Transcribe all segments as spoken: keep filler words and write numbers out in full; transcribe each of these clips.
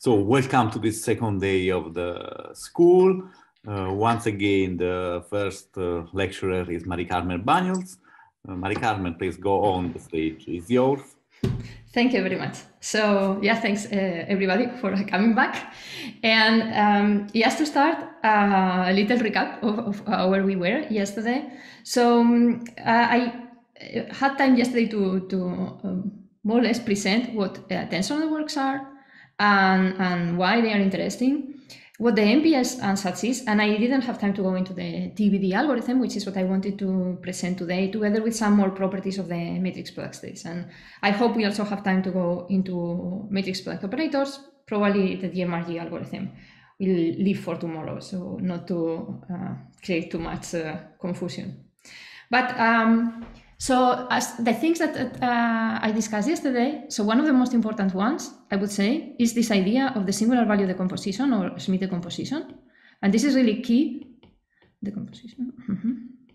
So welcome to this second day of the school. Uh, once again, the first uh, lecturer is Carmen Banuls. Uh, Carmen, please go on, the stage is yours. Thank you very much. So yeah, thanks uh, everybody for coming back. And um, just to start, uh, a little recap of, of uh, where we were yesterday. So um, uh, I had time yesterday to, to um, more or less present what uh, tensor networks are and, and why they are interesting, what the M P S and such is, and I didn't have time to go into the T B D algorithm, which is what I wanted to present today, together with some more properties of the matrix product states. And I hope we also have time to go into matrix product operators. Probably the D M R G algorithm will leave for tomorrow, so not to uh, create too much uh, confusion. But um, so as the things that uh, I discussed yesterday, so one of the most important ones, I would say, is this idea of the singular value decomposition or Schmidt decomposition. And this is really key, decomposition, mm-hmm.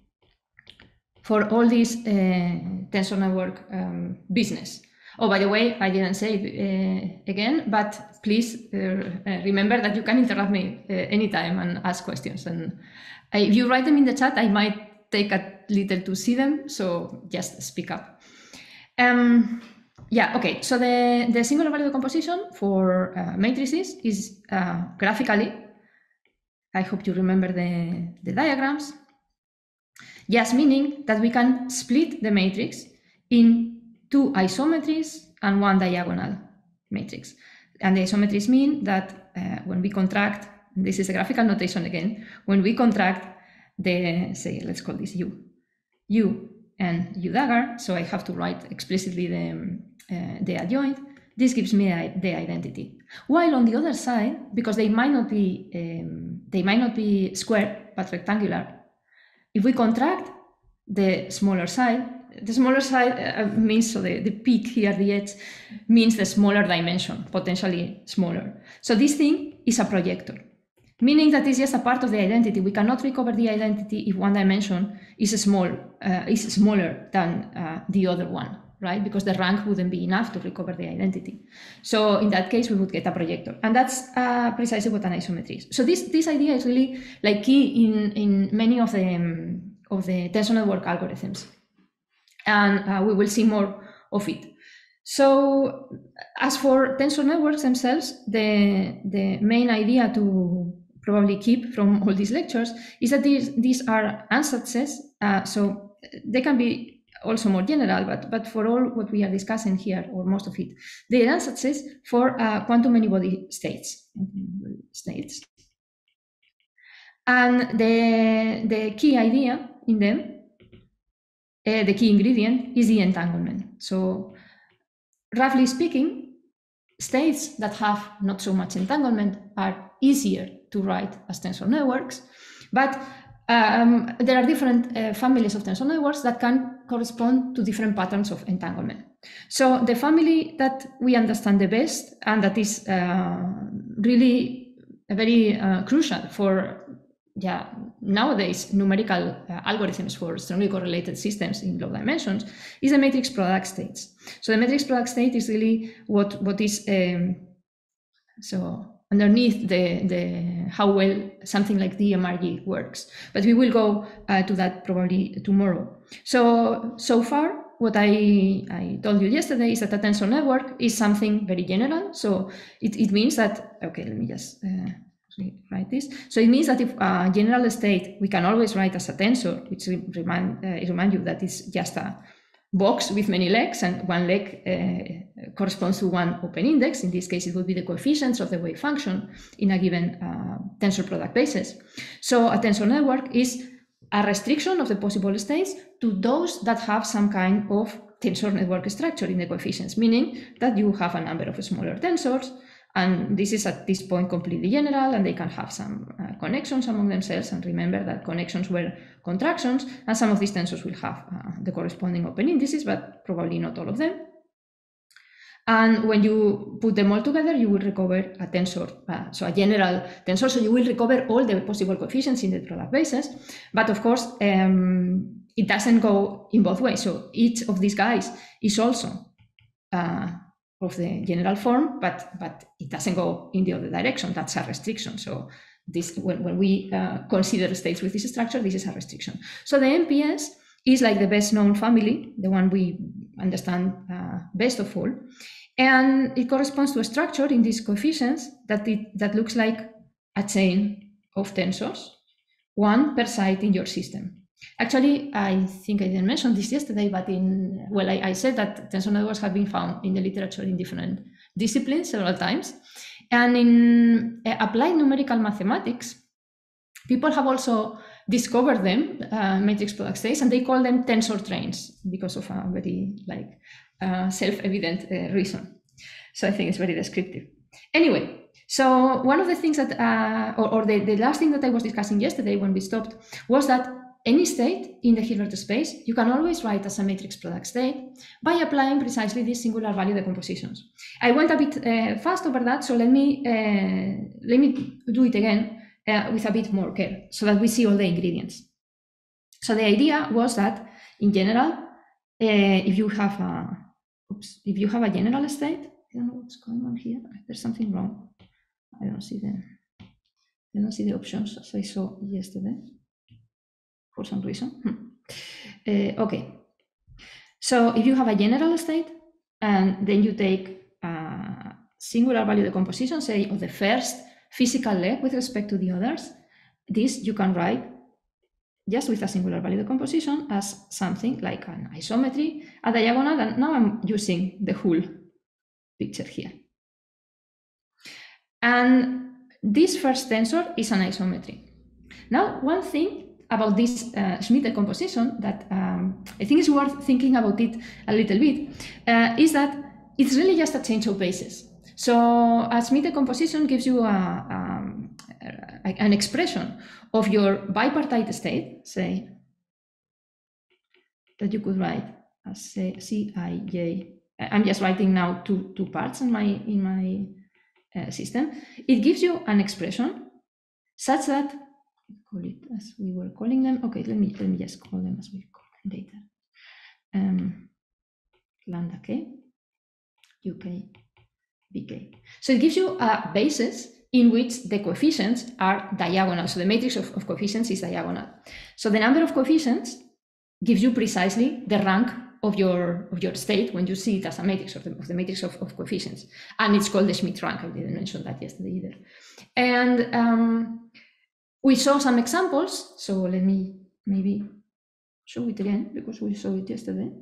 for all this uh, tensor network um, business. Oh, by the way, I didn't say it uh, again, but please uh, remember that you can interrupt me uh, anytime and ask questions. And if you write them in the chat, I might take a little to see them, so just speak up. Um, yeah, okay, so the, the singular value decomposition for uh, matrices is uh, graphically, I hope you remember the, the diagrams, just meaning that we can split the matrix in two isometries and one diagonal matrix. And the isometries mean that uh, when we contract, and this is a graphical notation again, when we contract the, say, let's call this U, U and U dagger, so I have to write explicitly the, uh, the adjoint, this gives me the identity. While on the other side, because they might not be, um, they might not be square, but rectangular, if we contract the smaller side, the smaller side uh, means, so the, the peak here, the edge, means the smaller dimension, potentially smaller. So this thing is a projector, meaning that it's just a part of the identity. We cannot recover the identity if one dimension is small, uh, is smaller than uh, the other one, right? Because the rank wouldn't be enough to recover the identity. So in that case, we would get a projector, and that's uh, precisely what an isometry is. So this this idea is really like key in in many of the um, of the tensor network algorithms, and uh, we will see more of it. So as for tensor networks themselves, the the main idea to probably keep from all these lectures is that these, these are ansatces, uh, so they can be also more general, but, but for all what we are discussing here, or most of it, they are ansatces for uh, quantum many-body states. states. And the, the key idea in them, uh, the key ingredient, is the entanglement. So roughly speaking, states that have not so much entanglement are easier to write as tensor networks, but um, there are different uh, families of tensor networks that can correspond to different patterns of entanglement. So the family that we understand the best, and that is uh, really very uh, crucial for yeah, nowadays numerical uh, algorithms for strongly correlated systems in low dimensions, is the matrix product states. So the matrix product state is really what, what is um, so underneath the, the how well something like D M R G works. But we will go uh, to that probably tomorrow. So, so far, what I, I told you yesterday is that a tensor network is something very general. So it, it means that, okay, let me just uh, write this. So it means that if a general state we can always write as a tensor, which remind, uh, remind you that it's just a box with many legs, and one leg uh, corresponds to one open index. In this case, it would be the coefficients of the wave function in a given uh, tensor product basis. So a tensor network is a restriction of the possible states to those that have some kind of tensor network structure in the coefficients, meaning that you have a number of smaller tensors, and this is at this point completely general, and they can have some uh, connections among themselves. And remember that connections were contractions, and some of these tensors will have uh, the corresponding open indices, but probably not all of them. And when you put them all together, you will recover a tensor, uh, so a general tensor. So you will recover all the possible coefficients in the product basis. But of course, um, it doesn't go in both ways. So each of these guys is also uh, of the general form, but, but it doesn't go in the other direction. That's a restriction. So this, when, when we uh, consider states with this structure, this is a restriction. So the M P S is like the best known family, the one we understand uh, best of all. And it corresponds to a structure in these coefficients that, it, that looks like a chain of tensors, one per side in your system. Actually, I think I didn't mention this yesterday, but in, well, I, I said that tensor networks have been found in the literature in different disciplines several times. And in uh, applied numerical mathematics, people have also discovered them, uh, matrix product states, and they call them tensor trains because of a very like uh, self-evident uh, reason. So I think it's very descriptive. Anyway, so one of the things that, uh, or, or the, the last thing that I was discussing yesterday when we stopped was that any state in the Hilbert space, you can always write as a matrix product state by applying precisely these singular value decompositions. I went a bit uh, fast over that, so let me, uh, let me do it again uh, with a bit more care so that we see all the ingredients. So the idea was that in general, uh, if you have a, oops, if you have a general state, I don't know what's going on here, there's something wrong. I don't see the, I don't see the options as I saw yesterday. For some reason. Hmm. Uh, okay. So if you have a general state and then you take a singular value decomposition, say of the first physical leg with respect to the others, this you can write just with a singular value decomposition as something like an isometry, a diagonal, and now I'm using the whole picture here. And this first tensor is an isometry. Now, one thing about this uh, Schmidt decomposition that um, I think is worth thinking about it a little bit uh, is that it's really just a change of basis. So a Schmidt decomposition gives you a, um, a, an expression of your bipartite state, say, that you could write as say C I J. I'm just writing now two, two parts in my, in my uh, system. It gives you an expression such that call it as we were calling them. Okay, let me let me just call them as we call them later. Um, lambda k, U K, B K. So it gives you a basis in which the coefficients are diagonal. So the matrix of, of coefficients is diagonal. So the number of coefficients gives you precisely the rank of your of your state when you see it as a matrix of the, of the matrix of, of coefficients, and it's called the Schmidt rank. I didn't mention that yesterday either. And um, we saw some examples, so let me maybe show it again because we saw it yesterday.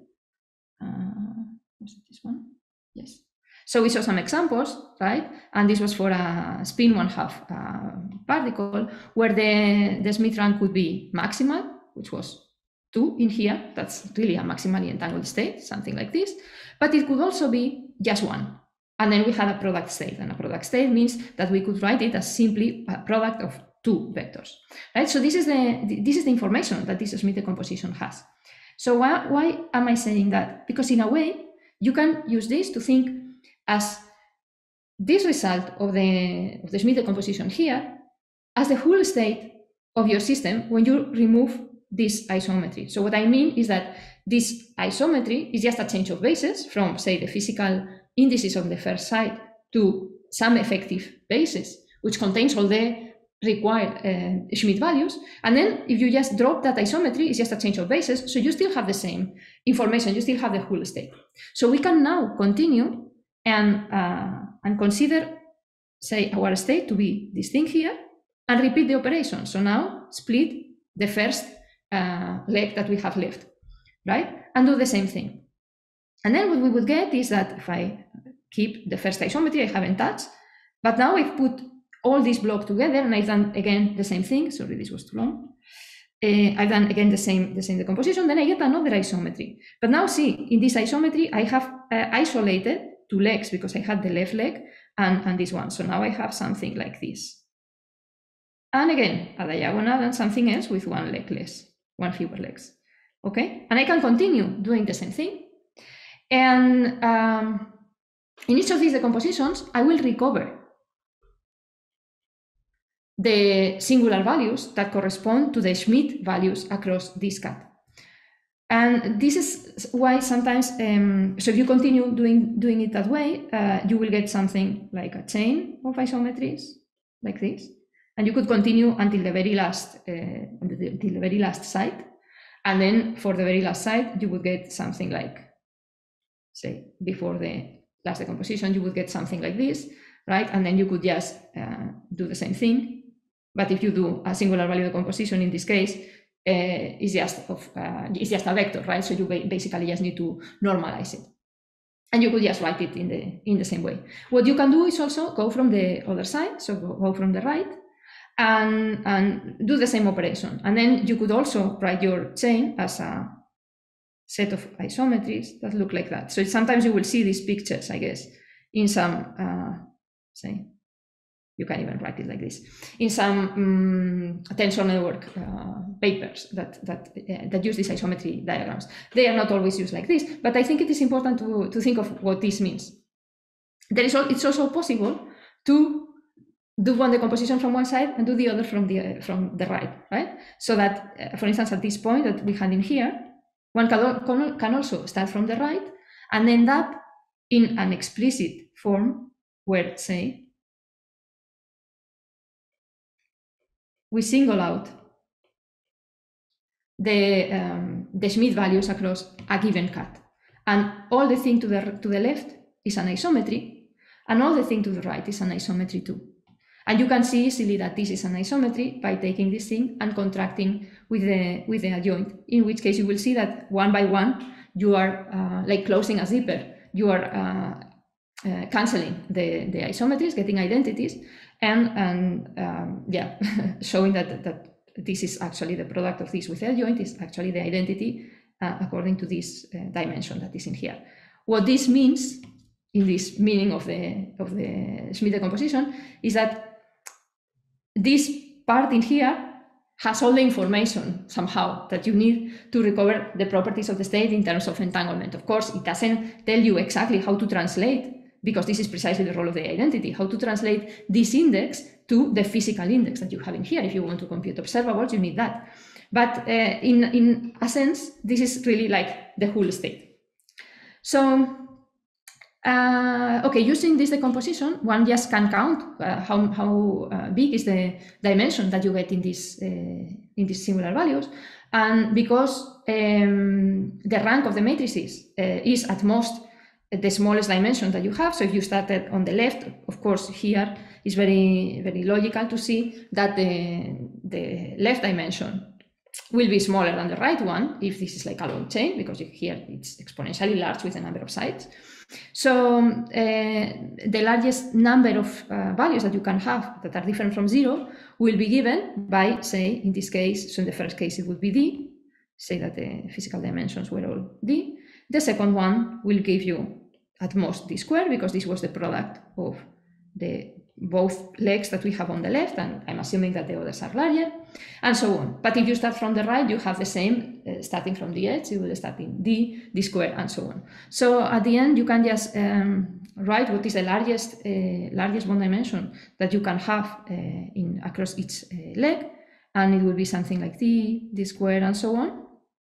Uh, was it this one? Yes. So we saw some examples, right? And this was for a spin one half uh, particle where the, the Schmidt rank could be maximal, which was two in here. That's really a maximally entangled state, something like this. But it could also be just one. And then we had a product state, and a product state means that we could write it as simply a product of two vectors, right? So this is the this is the information that this Schmidt decomposition has. So why, why am I saying that? Because in a way, you can use this to think as this result of the, of the Schmidt decomposition here as the whole state of your system when you remove this isometry. So what I mean is that this isometry is just a change of basis from, say, the physical indices on the first side to some effective basis, which contains all the required uh, Schmidt values. And then if you just drop that isometry, it's just a change of basis. So you still have the same information, you still have the whole state. So we can now continue and, uh, and consider, say, our state to be this thing here and repeat the operation. So now split the first uh, leg that we have left, right? And do the same thing. And then what we would get is that if I keep the first isometry I haven't touched, but now I've put all these blocks together and I've done again the same thing. Sorry, this was too long. Uh, I've done again the same the same decomposition. Then I get another isometry. But now see, in this isometry, I have uh, isolated two legs because I had the left leg and, and this one. So now I have something like this. And again, a diagonal and something else with one leg less, one fewer legs. Okay, and I can continue doing the same thing. And um, in each of these decompositions, I will recover the singular values that correspond to the Schmidt values across this cut. And this is why sometimes, um, so if you continue doing, doing it that way, uh, you will get something like a chain of isometries, like this. And you could continue until the very last, uh, until the very last site. And then for the very last site, you would get something like, say, before the last decomposition, you would get something like this, right? And then you could just uh, do the same thing. But if you do a singular value decomposition in this case, uh, it's just of uh, it's just a vector, right? So you basically just need to normalize it, and you could just write it in the in the same way. What you can do is also go from the other side, so go, go from the right, and and do the same operation, and then you could also write your chain as a set of isometries that look like that. So sometimes you will see these pictures, I guess, in some uh, say. You can even write it like this in some um, tensor network uh, papers that that uh, that use these isometry diagrams. They are not always used like this, but I think it is important to to think of what this means. There is it's also possible to do one decomposition from one side and do the other from the uh, from the right, right? So that, uh, for instance, at this point that we had in here, one can can also start from the right and end up in an explicit form where, say, we single out the, um, the Schmidt values across a given cut. And all the thing to the, to the left is an isometry, and all the thing to the right is an isometry too. And you can see easily that this is an isometry by taking this thing and contracting with the, with the adjoint, in which case you will see that one by one, you are uh, like closing a zipper. You are uh, uh, canceling the, the isometries, getting identities, and, and um, yeah, showing that, that this is actually the product of this with the adjoint is actually the identity uh, according to this uh, dimension that is in here. What this means in this meaning of the, of the Schmidt decomposition is that this part in here has all the information somehow that you need to recover the properties of the state in terms of entanglement. Of course, it doesn't tell you exactly how to translate, because this is precisely the role of the identity, how to translate this index to the physical index that you have in here. If you want to compute observables, you need that. But uh, in, in a sense, this is really like the whole state. So, uh, okay, using this decomposition, one just can count uh, how, how uh, big is the dimension that you get in, this, uh, in these singular values. And because um, the rank of the matrices uh, is at most the smallest dimension that you have. So if you started on the left, of course, here is very, very logical to see that the, the left dimension will be smaller than the right one if this is like a long chain, because here it's exponentially large with the number of sides. So uh, the largest number of uh, values that you can have that are different from zero will be given by, say, in this case, so in the first case it would be D, say that the physical dimensions were all D. The second one will give you at most D squared, because this was the product of the both legs that we have on the left, and I'm assuming that the others are larger, and so on. But if you start from the right, you have the same, uh, starting from the edge, you will start in D, D squared, and so on. So at the end, you can just um, write what is the largest, uh, largest one dimension that you can have uh, in across each uh, leg, and it will be something like D, D squared, and so on,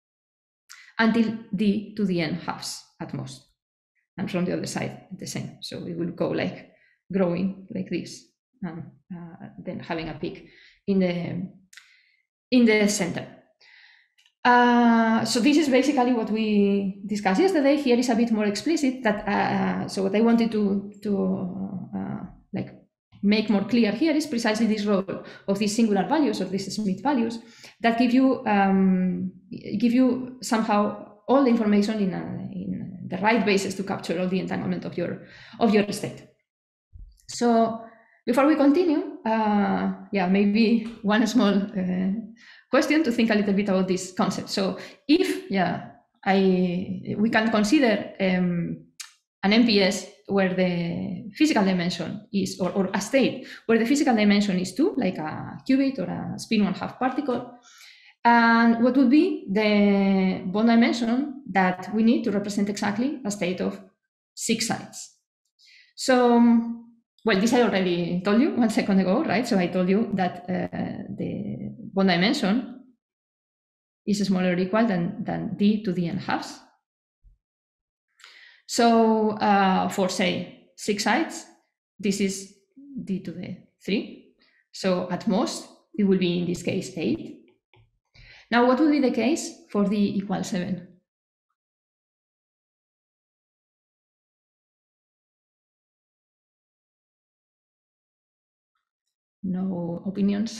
until D to the n halves at most. And from the other side, the same. So it will go like growing like this, and uh, then having a peak in the in the center. Uh, so this is basically what we discussed yesterday. Here is a bit more explicit. That uh, so what I wanted to to uh, like make more clear here is precisely this role of these singular values, of these Schmidt values, that give you um, give you somehow all the information in, a, in the right basis to capture all the entanglement of your of your state. So before we continue, uh, yeah, maybe one small uh, question to think a little bit about this concept. So if yeah, I we can consider um, an M P S where the physical dimension is, or, or a state where the physical dimension is two, like a qubit or a spin one half particle. And what would be the bond dimension that we need to represent exactly a state of six sides? So, well, this I already told you one second ago, right? So I told you that uh, the bond dimension is smaller or equal than, than d to the n halves. So uh, for, say, six sides, this is d to the three. So at most, it will be, in this case, eight. Now, what will be the case for d equals seven? No opinions?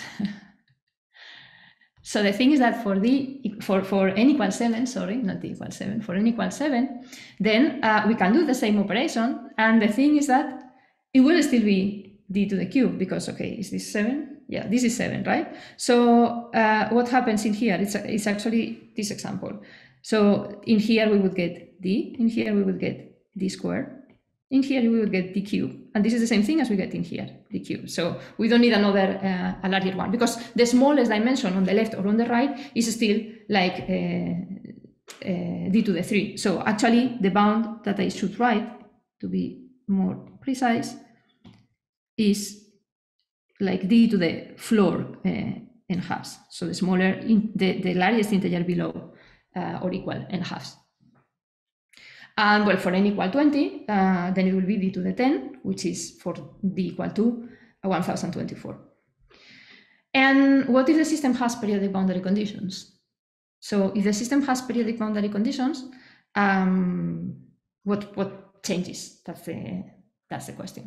So the thing is that for d, for, for n equals seven, sorry, not d equals seven, for n equals seven, then uh, we can do the same operation. And the thing is that it will still be d to the cube because, okay, is this seven? Yeah, this is seven, right? So uh, what happens in here? It's, it's actually this example. So in here we would get d, in here we would get d squared. In here, we will get d cube. And this is the same thing as we get in here, d cube. So we don't need another, uh, a larger one, because the smallest dimension on the left or on the right is still like uh, uh, d to the three. So actually, the bound that I should write, to be more precise, is like d to the floor uh, n halves. So the smaller, in, the, the largest integer below uh, or equal n halves. And well, for n equal twenty, uh, then it will be d to the ten, which is for d equal to one thousand twenty-four. And what if the system has periodic boundary conditions? So if the system has periodic boundary conditions, um, what, what changes? That's the, that's the question.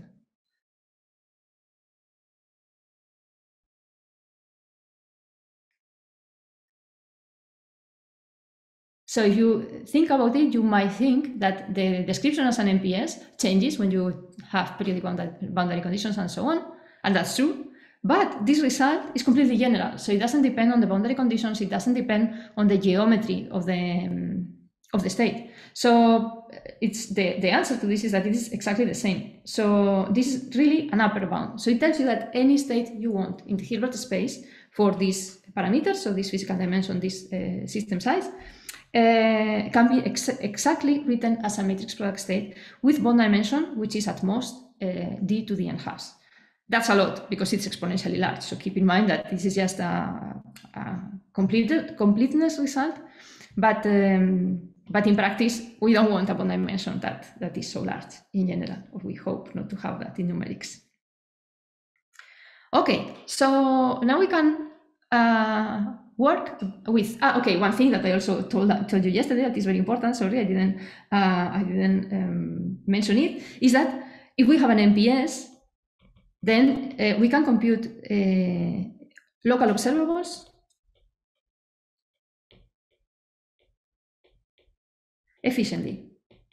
So if you think about it, you might think that the description as an M P S changes when you have periodic boundary conditions and so on, and that's true. But this result is completely general, so it doesn't depend on the boundary conditions, it doesn't depend on the geometry of the, um, of the state. So it's the, the answer to this is that it is exactly the same. So this is really an upper bound. So it tells you that any state you want in the Hilbert space for these parameters, so this physical dimension, this uh, system size, Uh, can be ex exactly written as a matrix product state with bond dimension, which is at most uh, d to the n halves. That's a lot because it's exponentially large. So keep in mind that this is just a, a completed, completeness result, but um, but in practice we don't want a bond dimension that that is so large in general, or we hope not to have that in numerics. Okay, so now we can. Uh, work with ah, okay one thing that I also told told you yesterday that is very important, sorry I didn't uh, I didn't um, mention it, is that if we have an M P S, then uh, we can compute uh, local observables efficiently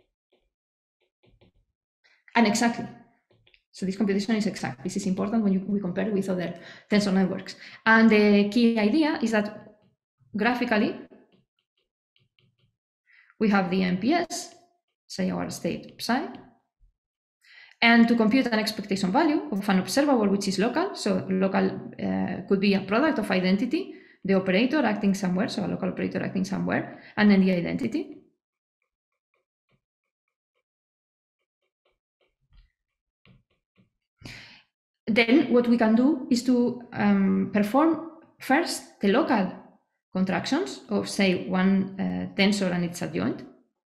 and exactly. So this computation is exact. This is important when you, we compare with other tensor networks. And the key idea is that graphically, we have the M P S, say our state psi, and to compute an expectation value of an observable which is local, so local uh, could be a product of identity, the operator acting somewhere, so a local operator acting somewhere, and then the identity. Then what we can do is to um, perform first the local contractions of, say, one uh, tensor and its adjoint,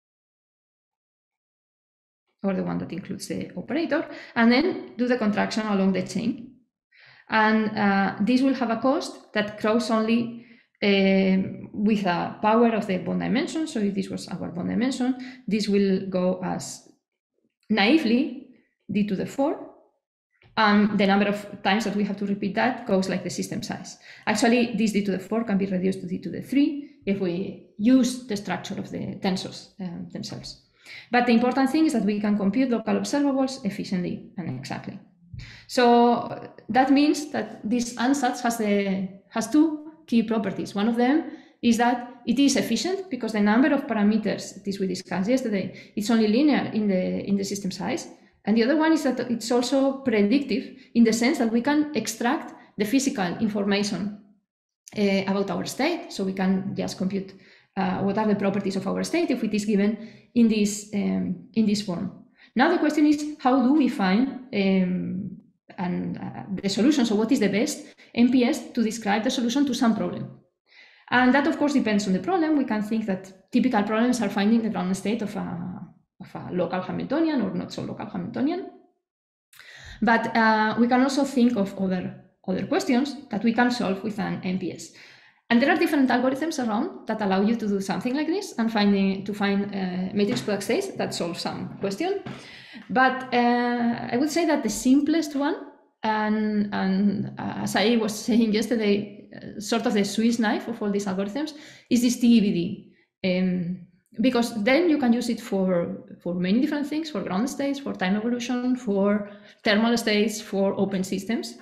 or the one that includes the operator, and then do the contraction along the chain. And uh, this will have a cost that grows only uh, with a power of the bond dimension. So if this was our bond dimension, this will go as naively d to the four. Um, the number of times that we have to repeat that goes like the system size. Actually, this d to the four can be reduced to d to the three if we use the structure of the tensors um, themselves. But the important thing is that we can compute local observables efficiently and exactly. So that means that this ansatz has, the, has two key properties. One of them is that it is efficient because the number of parameters, this we discussed yesterday, it's only linear in the, in the system size. And the other one is that it's also predictive in the sense that we can extract the physical information uh, about our state. So we can just compute uh, what are the properties of our state if it is given in this, um, in this form. Now the question is, how do we find um, and, uh, the solution? So what is the best M P S to describe the solution to some problem? And that, of course, depends on the problem. We can think that typical problems are finding the ground state of a, of a local Hamiltonian or not so local Hamiltonian. But uh, we can also think of other, other questions that we can solve with an M P S. And there are different algorithms around that allow you to do something like this and finding, to find uh, matrix product states that solve some question. But uh, I would say that the simplest one, and, and uh, as I was saying yesterday, uh, sort of the Swiss knife of all these algorithms, is this T E V D. Um, because then you can use it for, for many different things, for ground states, for time evolution, for thermal states, for open systems.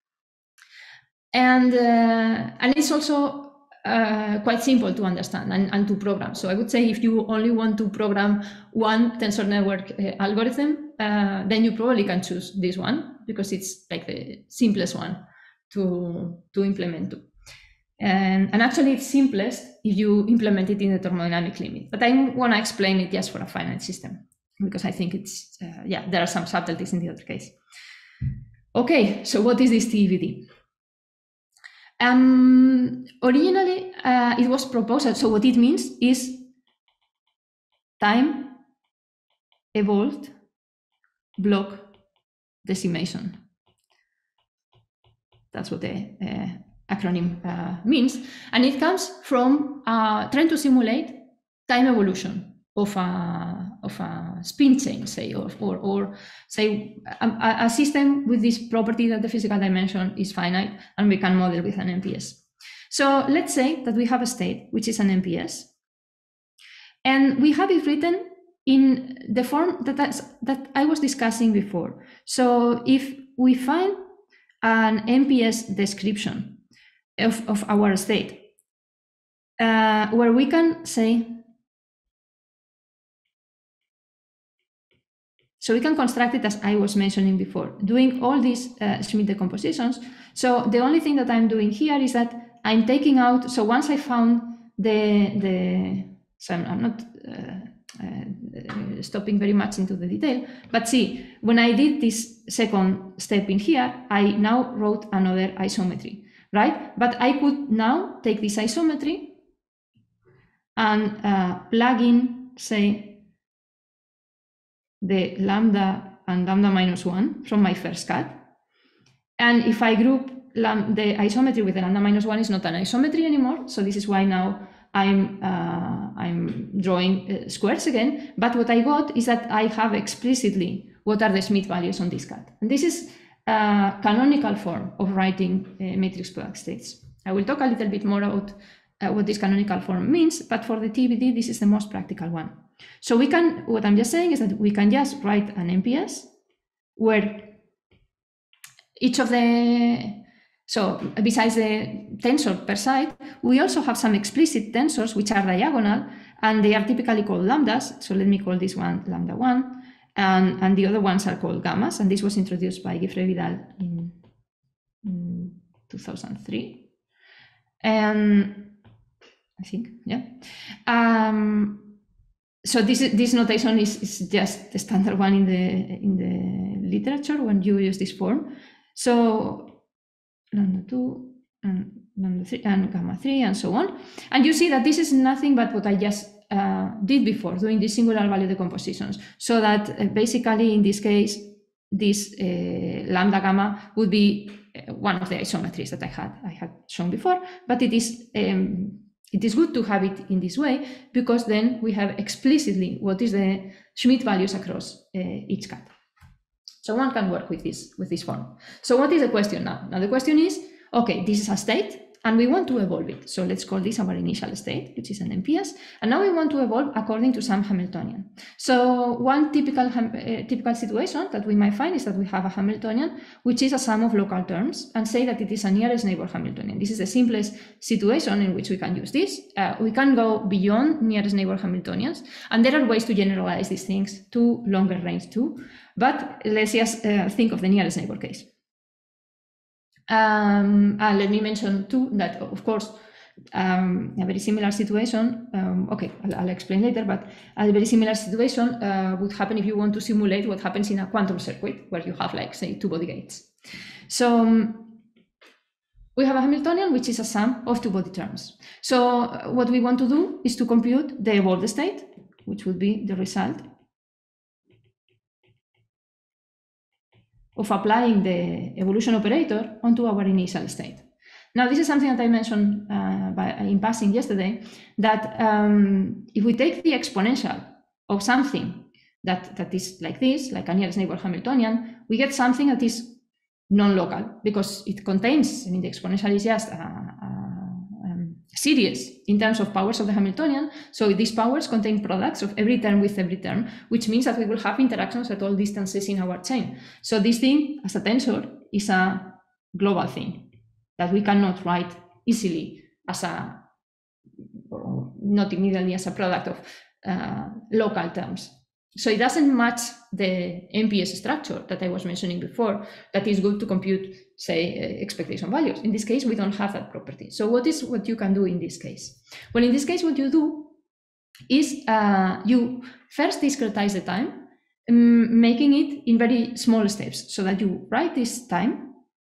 And, uh, and it's also uh, quite simple to understand and, and to program. So I would say if you only want to program one tensor network uh, algorithm, uh, then you probably can choose this one because it's like the simplest one to, to implement too. And, and actually it's simplest if you implement it in the thermodynamic limit. But I want to explain it just for a finite system because I think it's, uh, yeah, there are some subtleties in the other case. Okay, so what is this T E V D? Um, originally, uh, it was proposed, so what it means is time evolved block decimation. That's what the uh, acronym uh, means. And it comes from uh, trying to simulate time evolution of a, of a spin chain, say, or, or, or say a, a system with this property that the physical dimension is finite and we can model with an M P S. So let's say that we have a state which is an M P S and we have it written in the form that, that's, that I was discussing before. So if we find an M P S description of, of our state uh, where we can say, so we can construct it as I was mentioning before, doing all these uh, Schmidt decompositions. So the only thing that I'm doing here is that I'm taking out, so once I found the, the so I'm, I'm not uh, uh, stopping very much into the detail, but see, when I did this second step in here, I now wrote another isometry, right? But I could now take this isometry and uh, plug in, say, the lambda and lambda minus one from my first cut. And if I group the isometry with the lambda minus one, is not an isometry anymore. So this is why now I'm, uh, I'm drawing uh, squares again. But what I got is that I have explicitly what are the Schmidt values on this cut. And this is a canonical form of writing uh, matrix product states. I will talk a little bit more about uh, what this canonical form means, but for the T V D, this is the most practical one. So we can, what I'm just saying is that we can just write an M P S where each of the, so besides the tensor per side, we also have some explicit tensors which are diagonal and they are typically called lambdas. So let me call this one lambda one and, and the other ones are called gammas. And this was introduced by Guifre Vidal in, in two thousand three. And I think, yeah. Um, So this this notation is, is just the standard one in the in the literature when you use this form. So lambda two and lambda three and gamma three and so on. And you see that this is nothing but what I just uh, did before, doing these singular value decompositions. So that uh, basically in this case, this uh, lambda gamma would be one of the isometries that I had I had shown before, but it is. Um, It is good to have it in this way because then we have explicitly what is the Schmidt values across uh, each cut. So one can work with this with this form. So what is the question now? Now the question is, okay, this is a state and we want to evolve it. So let's call this our initial state, which is an M P S. And now we want to evolve according to some Hamiltonian. So one typical uh, typical situation that we might find is that we have a Hamiltonian, which is a sum of local terms, and say that it is a nearest neighbor Hamiltonian. This is the simplest situation in which we can use this. Uh, we can go beyond nearest neighbor Hamiltonians, and there are ways to generalize these things to longer range too. But let's just uh, think of the nearest neighbor case. Um, and let me mention too that, of course, um, a very similar situation, um, okay, I'll, I'll explain later, but a very similar situation uh, would happen if you want to simulate what happens in a quantum circuit where you have, like, say, two body gates. So um, we have a Hamiltonian, which is a sum of two-body terms. So uh, what we want to do is to compute the Borda state, which would be the result of applying the evolution operator onto our initial state. Now, this is something that I mentioned uh, by, in passing yesterday, that um, if we take the exponential of something that, that is like this, like a nearest neighbor Hamiltonian, we get something that is non-local, because it contains, I mean, the exponential is just a, a um, series in terms of powers of the Hamiltonian. So these powers contain products of every term with every term, which means that we will have interactions at all distances in our chain. So this thing, as a tensor, is a global thing that we cannot write easily as a, or not immediately as a product of uh, local terms. So it doesn't match the M P S structure that I was mentioning before, that is good to compute, say, uh, expectation values. In this case, we don't have that property. So what is what you can do in this case? Well, in this case, what you do is uh, you first discretize the time, um, making it in very small steps, so that you write this time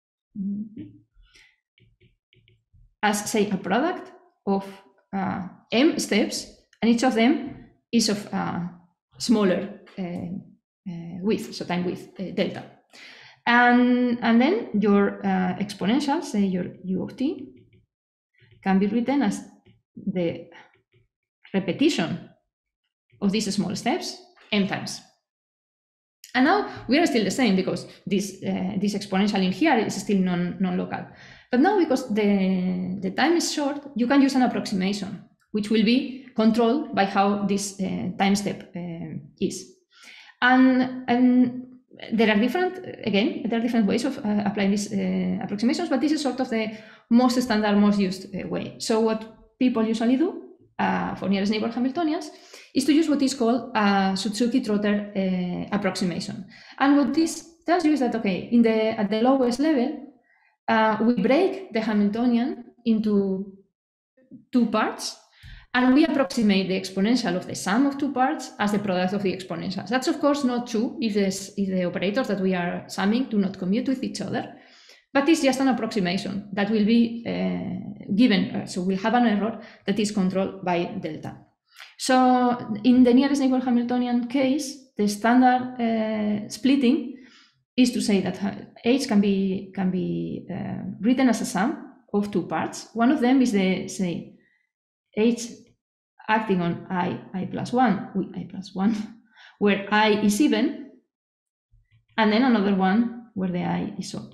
as, say, a product of uh, m steps, and each of them is of uh, smaller uh, uh, width, so time width, uh, delta. And, and then your uh, exponential, say your u of t, can be written as the repetition of these small steps m times. And now we are still the same, because this, uh, this exponential in here is still non, non-local. But now, because the, the time is short, you can use an approximation, which will be controlled by how this uh, time step uh, is. And, and there are different, again, there are different ways of uh, applying these uh, approximations, but this is sort of the most standard, most used uh, way. So what people usually do uh, for nearest neighbor Hamiltonians is to use what is called a Suzuki-Trotter uh, approximation. And what this tells you is that, okay, in the, at the lowest level, uh, we break the Hamiltonian into two parts, and we approximate the exponential of the sum of two parts as the product of the exponentials. That's, of course, not true if, this, if the operators that we are summing do not commute with each other, but it's just an approximation that will be uh, given. So we'll have an error that is controlled by delta. So in the nearest neighbor Hamiltonian case, the standard uh, splitting is to say that H can be, can be uh, written as a sum of two parts. One of them is the, say, H acting on I, I plus one, with I plus one, where I is even, and then another one where the I is odd.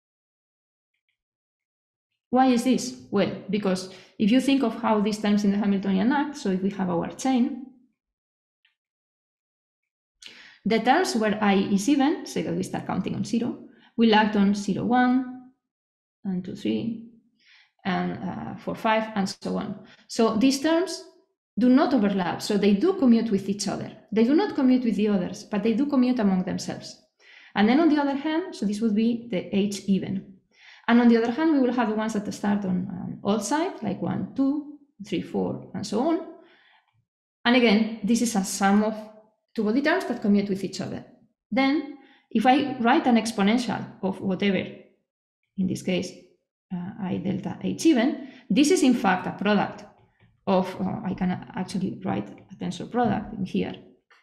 Why is this? Well, because if you think of how these terms in the Hamiltonian act, so if we have our chain, the terms where I is even, say that we start counting on zero, will act on zero, one, and two, three, and uh, four, five, and so on. So these terms do not overlap, so they do commute with each other. They do not commute with the others, but they do commute among themselves. And then on the other hand, so this would be the H even. And on the other hand, we will have the ones that start on an odd side, like one, two, three, four, and so on. And again, this is a sum of two-body terms that commute with each other. Then, if I write an exponential of whatever, in this case, uh, I delta H even, this is in fact a product of, uh, I can actually write a tensor product in here,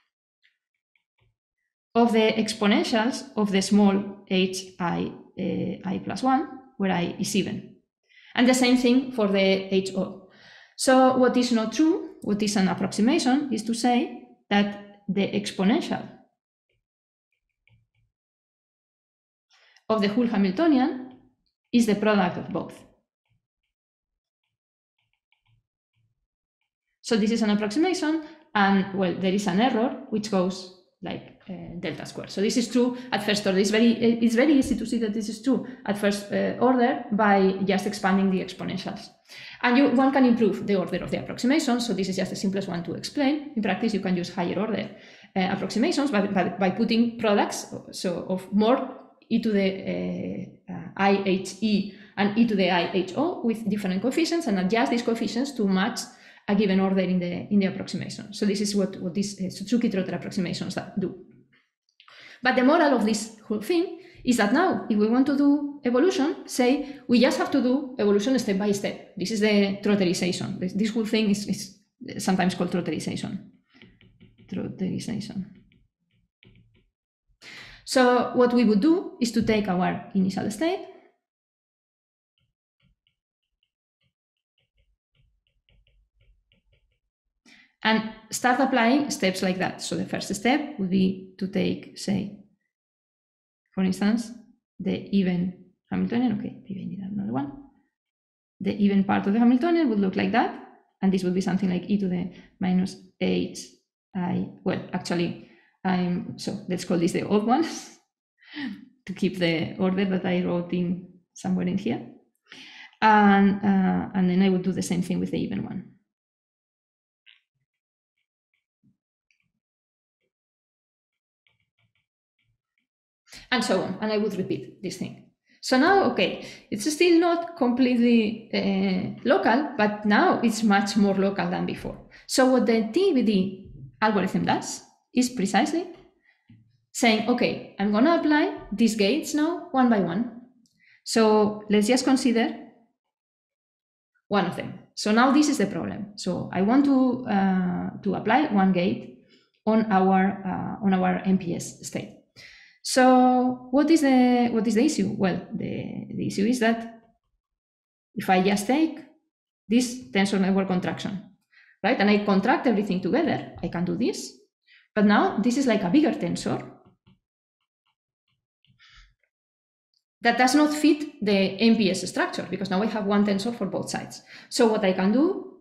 of the exponentials of the small h I, uh, I plus one, where I is even. And the same thing for the H O. So what is not true, what is an approximation, is to say that the exponential of the whole Hamiltonian is the product of both. So this is an approximation, and well, there is an error which goes like uh, delta squared. So this is true at first order. It's very, it's very easy to see that this is true at first uh, order by just expanding the exponentials. And you, one can improve the order of the approximation. So this is just the simplest one to explain. In practice, you can use higher order uh, approximations by, by, by putting products, so of more e to the uh, uh, I H E and e to the I H O with different coefficients, and adjust these coefficients to match a given order in the in the approximation. So this is what, what these uh, Suzuki-Trotter approximations that do. But the moral of this whole thing is that now, if we want to do evolution, say, we just have to do evolution step by step. This is the trotterization. This, this whole thing is, is sometimes called trotterization. Trotterization. So what we would do is to take our initial state, and start applying steps like that. So the first step would be to take, say, for instance, the even Hamiltonian. Okay, maybe I need another one. The even part of the Hamiltonian would look like that. And this would be something like e to the minus h I, well, actually, I'm, so let's call this the odd one to keep the order that I wrote in somewhere in here. And, uh, and then I would do the same thing with the even one. And so on, and I would repeat this thing. So now, okay, it's still not completely uh, local, but now it's much more local than before. So what the T B D algorithm does is precisely saying, okay, I'm gonna apply these gates now one by one. So let's just consider one of them. So now this is the problem. So I want to, uh, to apply one gate on our, uh, on our M P S state. So what is the what is the issue? Well, the, the issue is that if I just take this tensor network contraction, right, and I contract everything together, I can do this. But now this is like a bigger tensor that does not fit the M P S structure, because now I have one tensor for both sides. So what I can do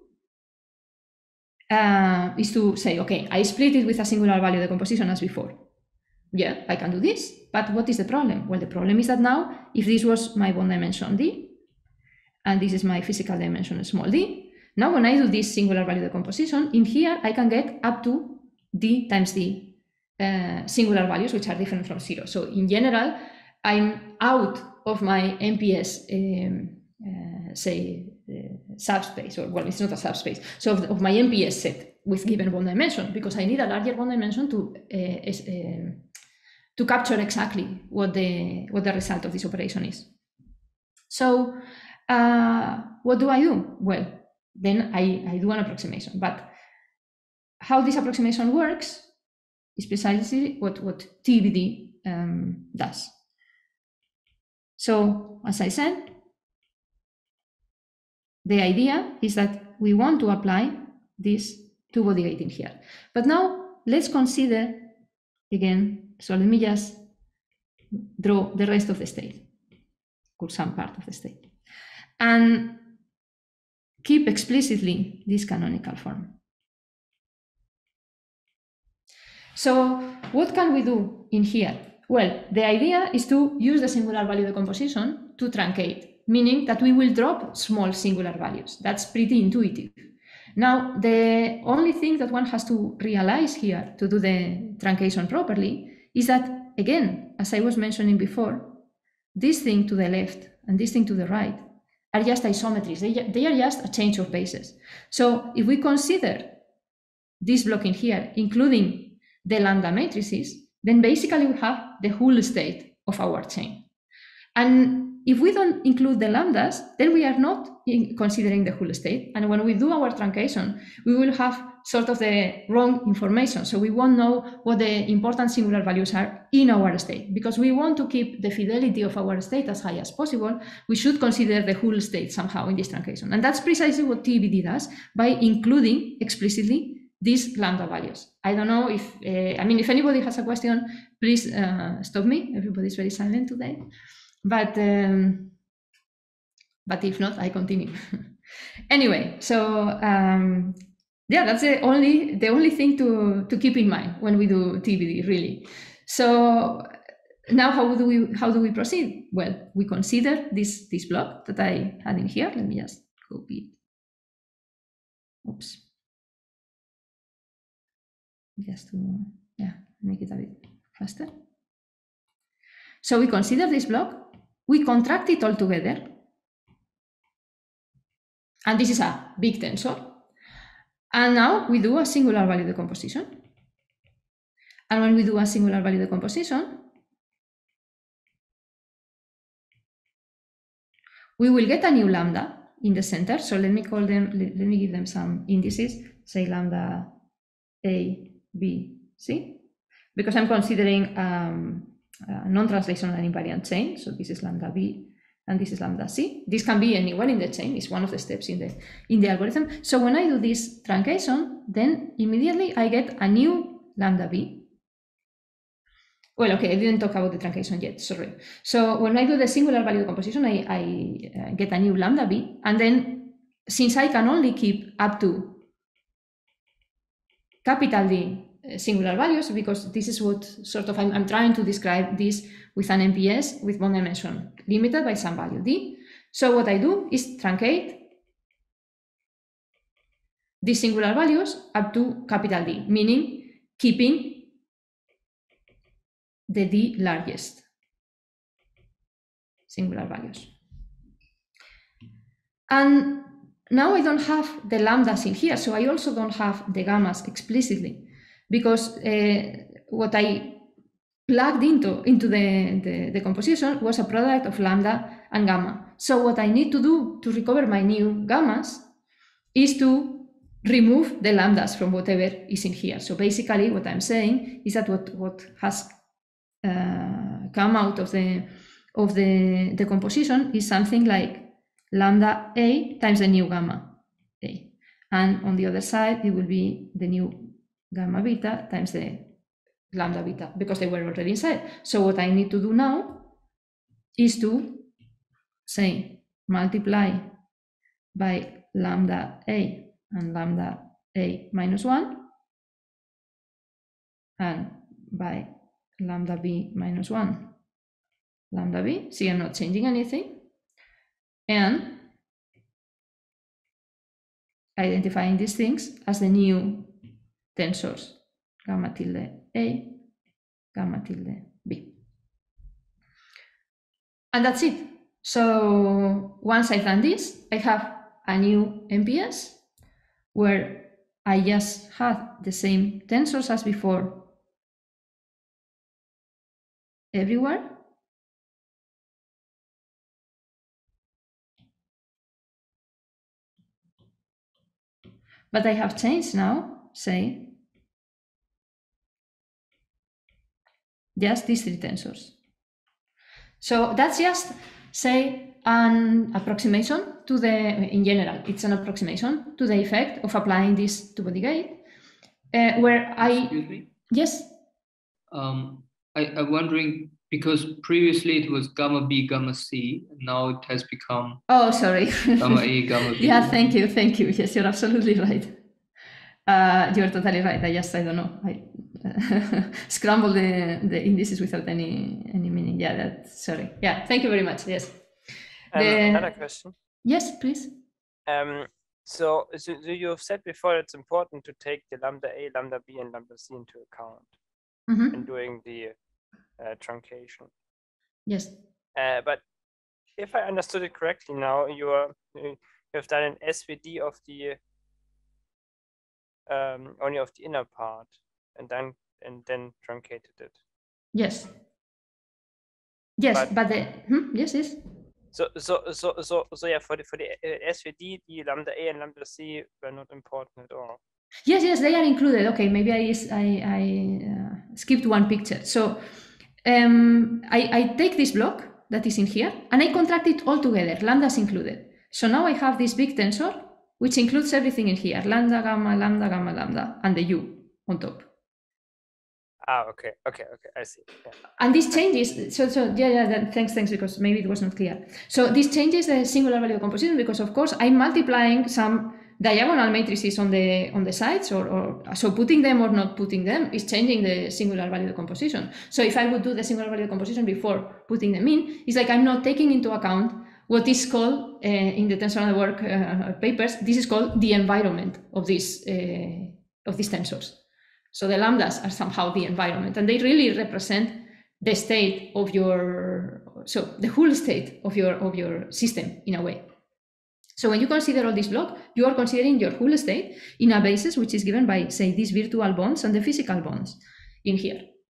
uh, is to say, okay, I split it with a singular value decomposition as before. Yeah, I can do this, but what is the problem? Well, the problem is that now, if this was my bond dimension d, and this is my physical dimension small d, now when I do this singular value decomposition, in here I can get up to d times d uh, singular values, which are different from zero. So in general, I'm out of my M P S, um, uh, say, uh, subspace, or well, it's not a subspace, so of, the, of my M P S set with given bond dimension, because I need a larger bond dimension to uh, uh, to capture exactly what the what the result of this operation is. So uh, what do I do? Well, then I, I do an approximation. But how this approximation works is precisely what, what T B D um, does. So as I said, the idea is that we want to apply this two-body gate in here. But now let's consider again. So let me just draw the rest of the state, or some part of the state, and keep explicitly this canonical form. So what can we do in here? Well, the idea is to use the singular value decomposition to truncate, meaning that we will drop small singular values. That's pretty intuitive. Now, the only thing that one has to realize here to do the truncation properly is that, again, as I was mentioning before, this thing to the left and this thing to the right are just isometries. They, they are just a change of bases. So if we consider this block in here, including the lambda matrices, then basically we have the whole state of our chain. And if we don't include the lambdas, then we are not in considering the whole state. And when we do our truncation, we will have sort of the wrong information. So we won't know what the important singular values are in our state. Because we want to keep the fidelity of our state as high as possible, we should consider the whole state somehow in this truncation. And that's precisely what T B D does by including explicitly these lambda values. I don't know if, uh, I mean, if anybody has a question, please uh, stop me. Everybody's very silent today. But, um, but if not, I continue. Anyway, so um, yeah, that's the only the only thing to to keep in mind when we do T B D, really. So now, how do we how do we proceed? Well, we consider this this block that I had in here. Let me just copy it. Oops. Just to yeah make it a bit faster. So we consider this block. We contract it all together. And this is a big tensor. And now we do a singular value decomposition. And when we do a singular value decomposition, we will get a new lambda in the center. So let me call them, let, let me give them some indices, say lambda A, B, C, because I'm considering um, a non-translational and invariant chain. So this is lambda B and this is lambda C. This can be anywhere in the chain. It's one of the steps in the, in the algorithm. So when I do this truncation, then immediately I get a new lambda B. Well, okay, I didn't talk about the truncation yet, sorry. So when I do the singular value decomposition, I, I uh, get a new lambda B, and then since I can only keep up to capital D uh, singular values, because this is what sort of, I'm, I'm trying to describe this with an M P S with bond dimension limited by some value D. So what I do is truncate these singular values up to capital D, meaning keeping the D largest singular values. And now I don't have the lambdas in here, so I also don't have the gammas explicitly, because uh, what I plugged into, into the, the, the composition was a product of lambda and gamma. So what I need to do to recover my new gammas is to remove the lambdas from whatever is in here. So basically what I'm saying is that what, what has uh, come out of the, of the, the composition is something like lambda A times the new gamma A. And on the other side, it will be the new gamma beta times the lambda beta, because they were already inside. So what I need to do now is to say multiply by lambda A and lambda A minus one and by lambda B minus one lambda B. See, I'm not changing anything. And identifying these things as the new tensors, gamma tilde A, gamma tilde B. And that's it. So once I've done this, I have a new M P S where I just had the same tensors as before everywhere. But I have changed now, say, just these three tensors. So that's just, say, an approximation to the, in general, it's an approximation to the effect of applying this two-body gate, uh, where I... Excuse me? Yes? Um, I, I'm wondering, because previously it was gamma B, gamma C, and now it has become... Oh, sorry. Gamma A, gamma B. Yeah, thank you, thank you. Yes, you're absolutely right. Uh, you're totally right. I just, I don't know. I uh, scrambled the, the indices without any any meaning. Yeah, that's, sorry. Yeah, thank you very much. Yes. Um, The- Another question. Yes, please. Um, so, so so you've said before it's important to take the lambda A, lambda B, and lambda C into account Mhm. in doing the uh, truncation. Yes. Uh, but if I understood it correctly, now you are you have done an S V D of the um, only of the inner part, and then and then truncated it. Yes. Yes, But- but the hmm? yes, yes. So so so so so yeah, for the for the uh, S V D, the lambda A and lambda C were not important at all. Yes, yes, they are included. Okay, maybe I I, I uh, skipped one picture. So um, I, I take this block that is in here and I contract it all together, lambdas included. So now I have this big tensor which includes everything in here, lambda, gamma, lambda, gamma, lambda, and the U on top. Ah, okay, okay, okay, I see. Yeah. And this changes, so, so yeah, yeah, that, thanks, thanks, because maybe it was not clear. So this changes the singular value composition because, of course, I'm multiplying some diagonal matrices on the on the sides, or, or so putting them or not putting them is changing the singular value composition. So if I would do the singular value composition before putting them in, it's like I'm not taking into account what is called uh, in the tensor network uh, papers, this is called the environment of these uh, of these tensors. So the lambdas are somehow the environment, and they really represent the state of your, so the whole state of your of your system in a way. So when you consider all this block, you are considering your whole state in a basis which is given by, say, these virtual bonds and the physical bonds in here.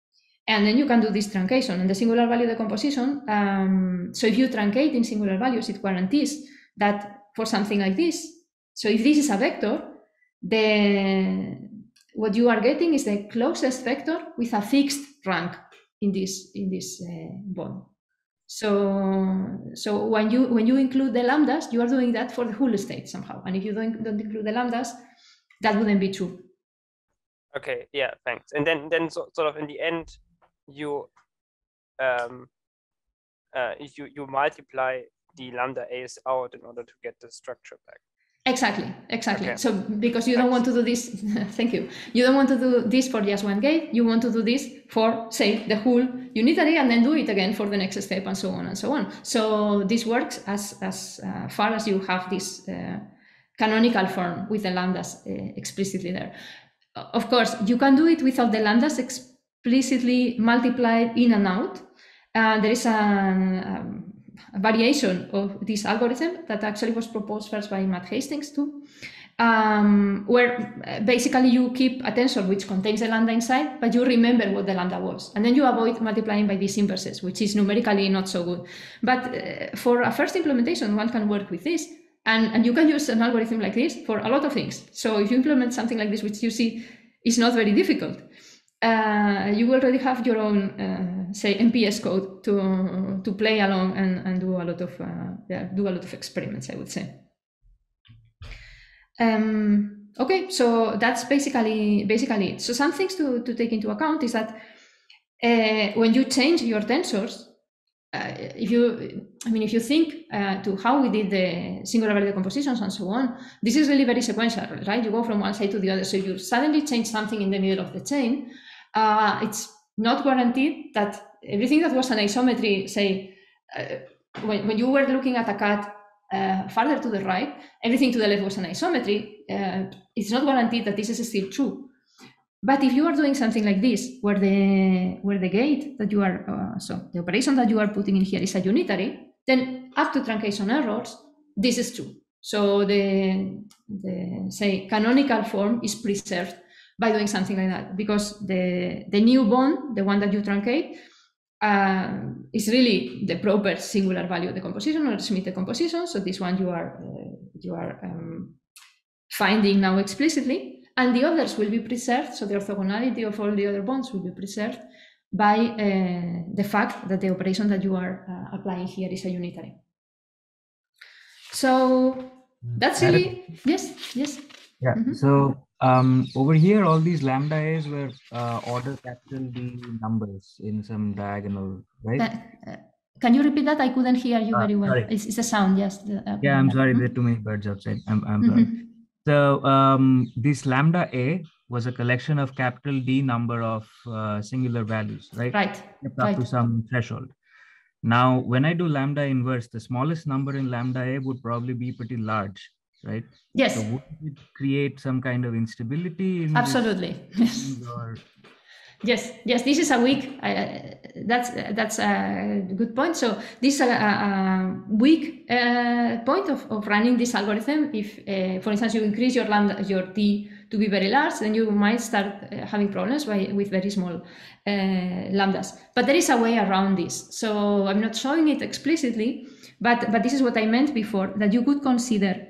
And then you can do this truncation and the singular value decomposition. Um, so if you truncate in singular values, it guarantees that for something like this, so if this is a vector, the what you are getting is the closest vector with a fixed rank in this in this uh, bond. So so when you when you include the lambdas, you are doing that for the whole state somehow. And if you don't, don't include the lambdas, that wouldn't be true. Okay, yeah, thanks. And then then so, sort of in the end, you um uh you you multiply the lambda A's out in order to get the structure back. Exactly, exactly. Okay. So because you don't want to do this, thank you. You don't want to do this for just one gate. You want to do this for, say, the whole unitary, and then do it again for the next step, and so on and so on. So this works as as uh, far as you have this uh, canonical form with the lambdas uh, explicitly there. Of course, you can do it without the lambdas explicitly multiplied in and out. Uh, there is an um, a variation of this algorithm that actually was proposed first by Matt Hastings too, um, where basically you keep a tensor which contains a lambda inside, but you remember what the lambda was. And then you avoid multiplying by these inverses, which is numerically not so good. But uh, for a first implementation, one can work with this. And, and you can use an algorithm like this for a lot of things. So if you implement something like this, which you see is not very difficult, uh, you already have your own, uh, say, N P S code to to play along and, and do a lot of uh, yeah, do a lot of experiments, I would say. Um, okay, so that's basically basically it. So some things to, to take into account is that uh, when you change your tensors, uh, if you, I mean, if you think uh, to how we did the singular value decompositions and so on, this is really very sequential, right? You go from one side to the other. So if you suddenly change something in the middle of the chain, uh, it's not guaranteed that everything that was an isometry, say, uh, when, when you were looking at a cut uh, farther to the right, everything to the left was an isometry. Uh, it's not guaranteed that this is still true. But if you are doing something like this, where the where the gate that you are, uh, so the operation that you are putting in here is a unitary, then up to truncation errors, this is true. So the, the say canonical form is preserved by doing something like that, because the the new bond, the one that you truncate, uh, is really the proper singular value decomposition or Schmidt decomposition. So this one you are uh, you are um, finding now explicitly. And the others will be preserved, so the orthogonality of all the other bonds will be preserved by uh, the fact that the operation that you are uh, applying here is a unitary. So that's really, yes, yes. Yeah, mm-hmm. So um, over here, all these lambda A's were uh, order capital D numbers in some diagonal, right? Uh, uh, can you repeat that? I couldn't hear you uh, very well. Sorry. It's, it's a sound, yes. The, uh, yeah, I'm sorry, mm-hmm. There are too many birds outside. I'm, I'm mm-hmm. sorry. So um, this lambda A was a collection of capital D number of uh, singular values, right? Right. Up right. to some threshold. Now, when I do lambda inverse, the smallest number in lambda A would probably be pretty large, right? Yes. So would it create some kind of instability? In Absolutely. Yes. Or... Yes. Yes. This is a weak. Uh, that's that's a good point. So this is a, a weak uh, point of, of running this algorithm. If, uh, for instance, you increase your lambda, your t to be very large, then you might start uh, having problems by, with very small uh, lambdas. But there is a way around this. So I'm not showing it explicitly, but but this is what I meant before, that you could consider.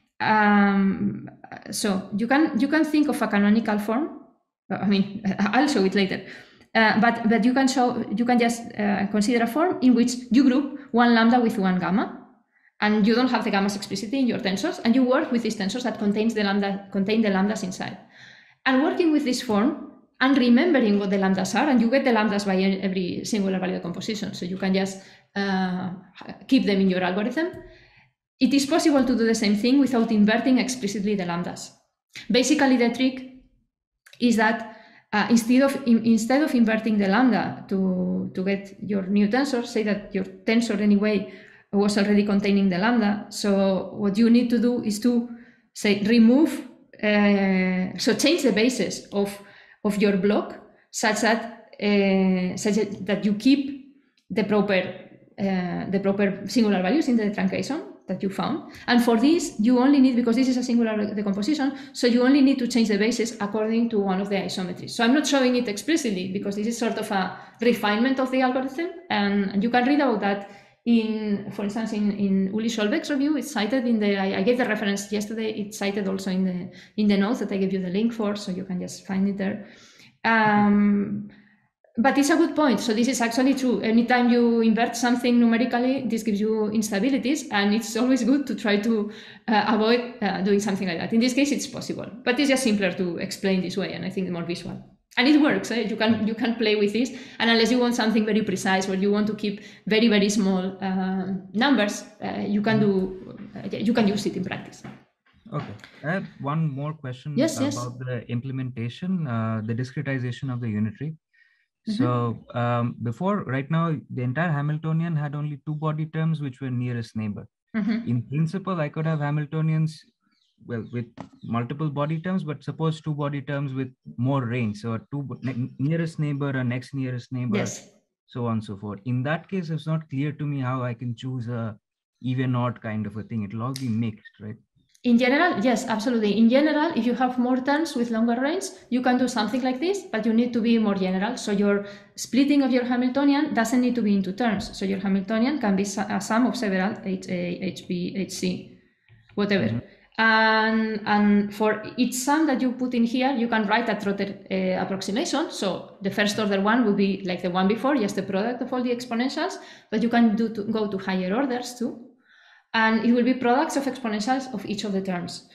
Um, so you can you can think of a canonical form. I mean, I'll show it later. Uh, but but you can show you can just uh, consider a form in which you group one lambda with one gamma, and you don't have the gammas explicitly in your tensors, and you work with these tensors that contains the lambda contain the lambdas inside, and working with this form and remembering what the lambdas are, and you get the lambdas by every singular value decomposition, so you can just uh, keep them in your algorithm. It is possible to do the same thing without inverting explicitly the lambdas. Basically, the trick is that uh, instead of in, instead of inverting the lambda to to get your new tensor, say that your tensor anyway was already containing the lambda. So what you need to do is to say remove, uh, so change the basis of of your block such that uh, such that you keep the proper uh, the proper singular values in the truncation, that you found. And for this, you only need, because this is a singular decomposition, so you only need to change the basis according to one of the isometries. So I'm not showing it explicitly because this is sort of a refinement of the algorithm, and you can read about that in, for instance, in, in Uli Scholbeck's review. It's cited in the, I, I gave the reference yesterday, it's cited also in the, in the notes that I gave you the link for, so you can just find it there. Um, But it's a good point. So this is actually true. Anytime you invert something numerically, this gives you instabilities, and it's always good to try to uh, avoid uh, doing something like that. In this case, it's possible, but it's just simpler to explain this way, and I think more visual. And it works. Eh? You can you can play with this, and unless you want something very precise, where you want to keep very very small uh, numbers, uh, you can do uh, you can use it in practice. Okay, I have one more question yes, about yes. the implementation, uh, the discretization of the unitary. So um, before, right now, the entire Hamiltonian had only two body terms which were nearest neighbor. Mm-hmm. In principle, I could have Hamiltonians, well, with multiple body terms, but suppose two body terms with more range. So two nearest neighbor or next nearest neighbor, yes. so on and so forth. In that case, it's not clear to me how I can choose a even odd kind of a thing. It'll all be mixed, right? In general, yes, absolutely. In general, if you have more terms with longer range, you can do something like this, but you need to be more general. So your splitting of your Hamiltonian doesn't need to be into terms. So your Hamiltonian can be a sum of several H A, H B, H C, whatever. Mm-hmm. And, and for each sum that you put in here, you can write a Trotter uh, approximation. So the first order one would be like the one before, just the product of all the exponentials, but you can do to go to higher orders too. And it will be products of exponentials of each of the terms.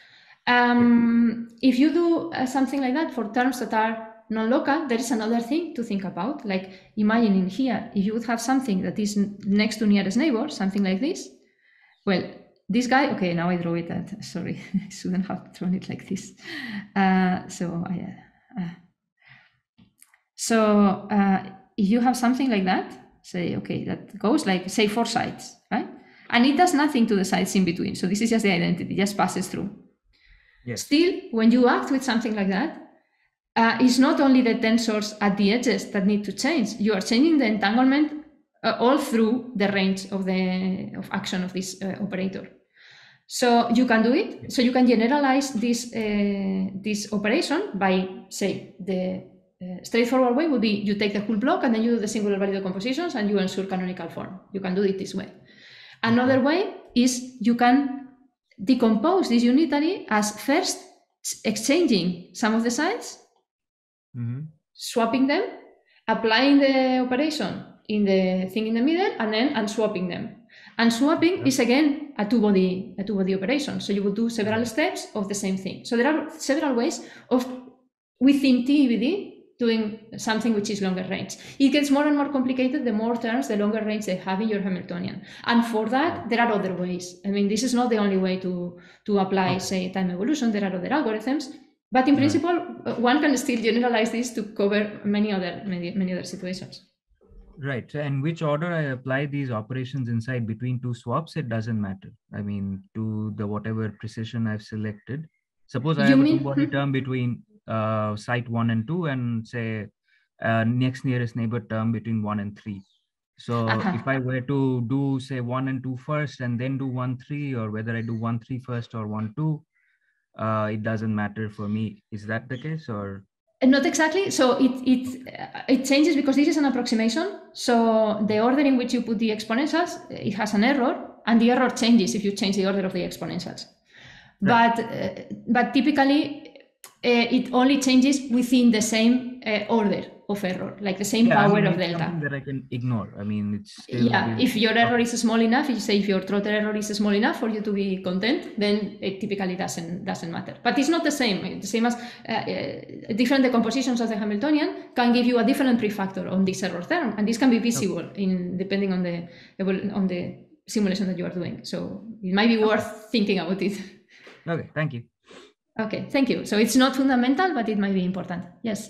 Um, if you do uh, something like that for terms that are non-local, there is another thing to think about. Like imagine in here, if you would have something that is next to nearest neighbor, something like this. Well, this guy, okay, now I draw it at, sorry, I shouldn't have drawn it like this. Uh, so, I, uh, so uh, if you have something like that, say, okay, that goes like, say, four sides, right? And it does nothing to the sides in between. So this is just the identity, just passes through. Yes. Still, when you act with something like that, uh, it's not only the tensors at the edges that need to change. You are changing the entanglement uh, all through the range of the of action of this uh, operator. So you can do it. Yes. So you can generalize this uh, this operation by, say, the uh, straightforward way would be you take the whole block and then you do the singular value decompositions and you ensure canonical form. You can do it this way. Another way is you can decompose this unitary as first exchanging some of the sides, mm-hmm. swapping them, applying the operation in the thing in the middle, and then unswapping them. And swapping okay. is again a two-body a two-body operation. So you would do several steps of the same thing. So there are several ways of within T E B D doing something which is longer range. It gets more and more complicated the more terms, the longer range they have in your Hamiltonian. And for that, there are other ways. I mean, this is not the only way to, to apply, okay. say, time evolution. There are other algorithms. But in right. principle, one can still generalize this to cover many other, many, many other situations. Right. And which order I apply these operations inside between two swaps, it doesn't matter. I mean, to the whatever precision I've selected. Suppose I you have mean? a two-body hmm? term between Uh, site one and two, and say uh, next nearest neighbor term between one and three. So uh-huh. if I were to do say one and two first and then do one three, or whether I do one three first or one two, uh, it doesn't matter for me. Is that the case, or? Not exactly. So it it it changes because this is an approximation. So the order in which you put the exponentials, it has an error, and the error changes if you change the order of the exponentials. Right. But uh, but typically. Uh, it only changes within the same uh, order of error, like the same yeah, power I mean, of delta. That I can ignore. I mean, it's still yeah. Be... If your error is small enough, if you say if your Trotter error is small enough for you to be content, then it typically doesn't doesn't matter. But it's not the same. The same as uh, uh, different decompositions of the Hamiltonian can give you a different prefactor on this error term, and this can be visible okay. in depending on the on the simulation that you are doing. So it might be worth okay. thinking about it. Okay. Thank you. Okay, thank you. So it's not fundamental, but it might be important. Yes.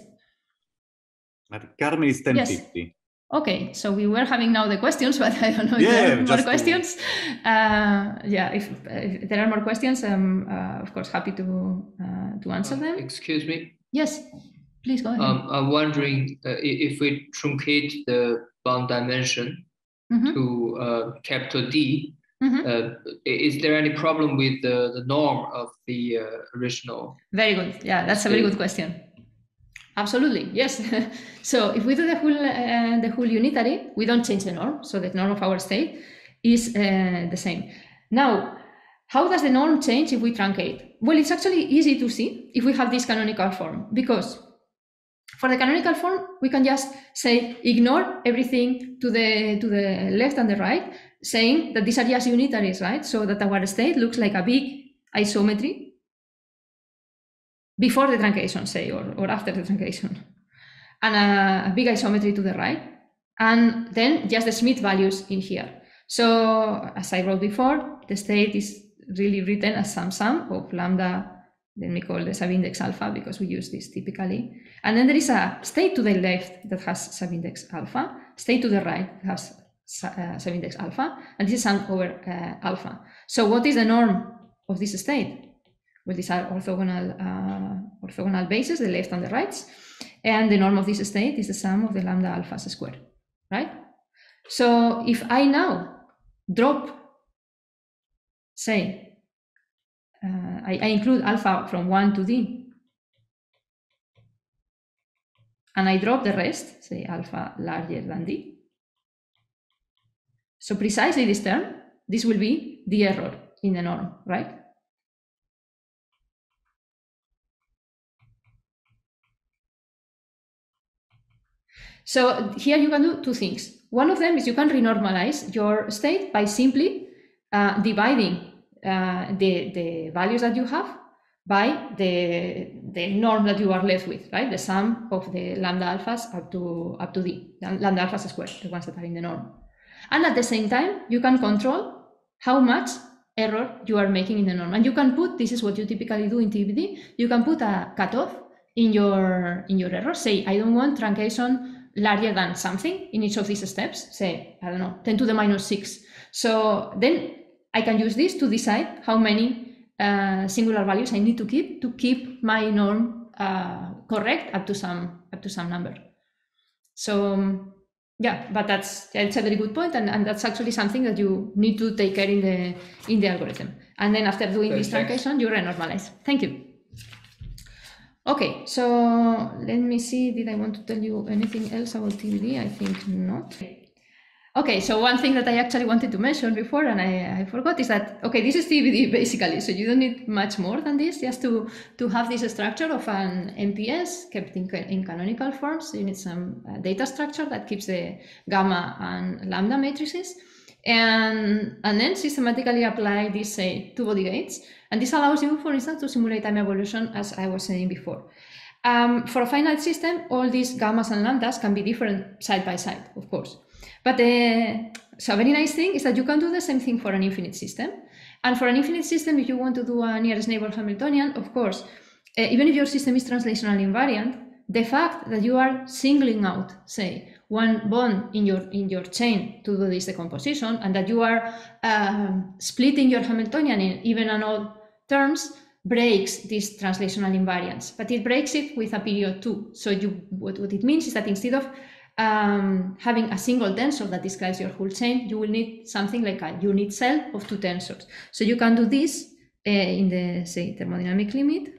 Carmen is ten fifty. Yes. Okay, so we were having now the questions, but I don't know if yeah, there are more questions. Uh, yeah, if, if there are more questions, I'm uh, of course happy to uh, to answer uh, them. Excuse me. Yes, please go ahead. Um, I'm wondering uh, if we truncate the bound dimension mm-hmm. to uh, capital D, Mm-hmm. uh, is there any problem with the, the norm of the uh, original? Very good. Yeah, that's a very good question. Absolutely, yes. So if we do the whole uh, the whole unitary, we don't change the norm. So the norm of our state is uh, the same. Now, how does the norm change if we truncate? Well, it's actually easy to see if we have this canonical form, because for the canonical form, we can just say ignore everything to the to the left and the right, saying that these are just unitaries, right? So that our state looks like a big isometry before the truncation, say, or, or after the truncation, and a, a big isometry to the right, and then just the Schmidt values in here. So as I wrote before, the state is really written as some sum of lambda, then we call the subindex alpha because we use this typically. And then there is a state to the left that has subindex alpha, state to the right that has uh, subindex alpha, and this is sum over uh, alpha. So what is the norm of this state? Well, these are orthogonal, uh, orthogonal bases, the left and the rights. And the norm of this state is the sum of the lambda alphas squared, right? So if I now drop, say, uh, I, I include alpha from one to d, and I drop the rest, say alpha larger than d. So precisely this term, this will be the error in the norm, right? So here you can do two things. One of them is you can renormalize your state by simply uh, dividing uh, the, the values that you have by the, the norm that you are left with, right? The sum of the lambda alphas up to, up to d, lambda alphas squared, the ones that are in the norm. And at the same time, you can control how much error you are making in the norm. And you can put, this is what you typically do in T B D, you can put a cutoff in your, in your error. Say, I don't want truncation larger than something in each of these steps, say, I don't know, ten to the minus six. So then I can use this to decide how many uh, singular values I need to keep to keep my norm uh, correct up to some up to some number. So um, yeah, but that's it's a very good point, and, and that's actually something that you need to take care in the in the algorithm. And then after doing this truncation, you renormalize. Thank you. Okay, so let me see, did I want to tell you anything else about T B D? I think not. Okay, so one thing that I actually wanted to mention before and I, I forgot is that, okay, this is T B D basically, so you don't need much more than this just to, to have this structure of an M P S kept in, in canonical forms. You need some uh, data structure that keeps the gamma and lambda matrices. And, and then systematically apply these, say, two-body gates. And this allows you, for instance, to simulate time evolution, as I was saying before. Um, for a finite system, all these gammas and lambdas can be different side by side, of course. But the, so a very nice thing is that you can do the same thing for an infinite system. And for an infinite system, if you want to do a nearest neighbor Hamiltonian, of course, uh, even if your system is translational invariant, the fact that you are singling out, say, one bond in your in your chain to do this decomposition, and that you are um, splitting your Hamiltonian in even and odd terms, breaks this translational invariance. But it breaks it with a period two. So you what, what it means is that instead of um, having a single tensor that describes your whole chain, you will need something like a unit cell of two tensors. So you can do this uh, in the, say, thermodynamic limit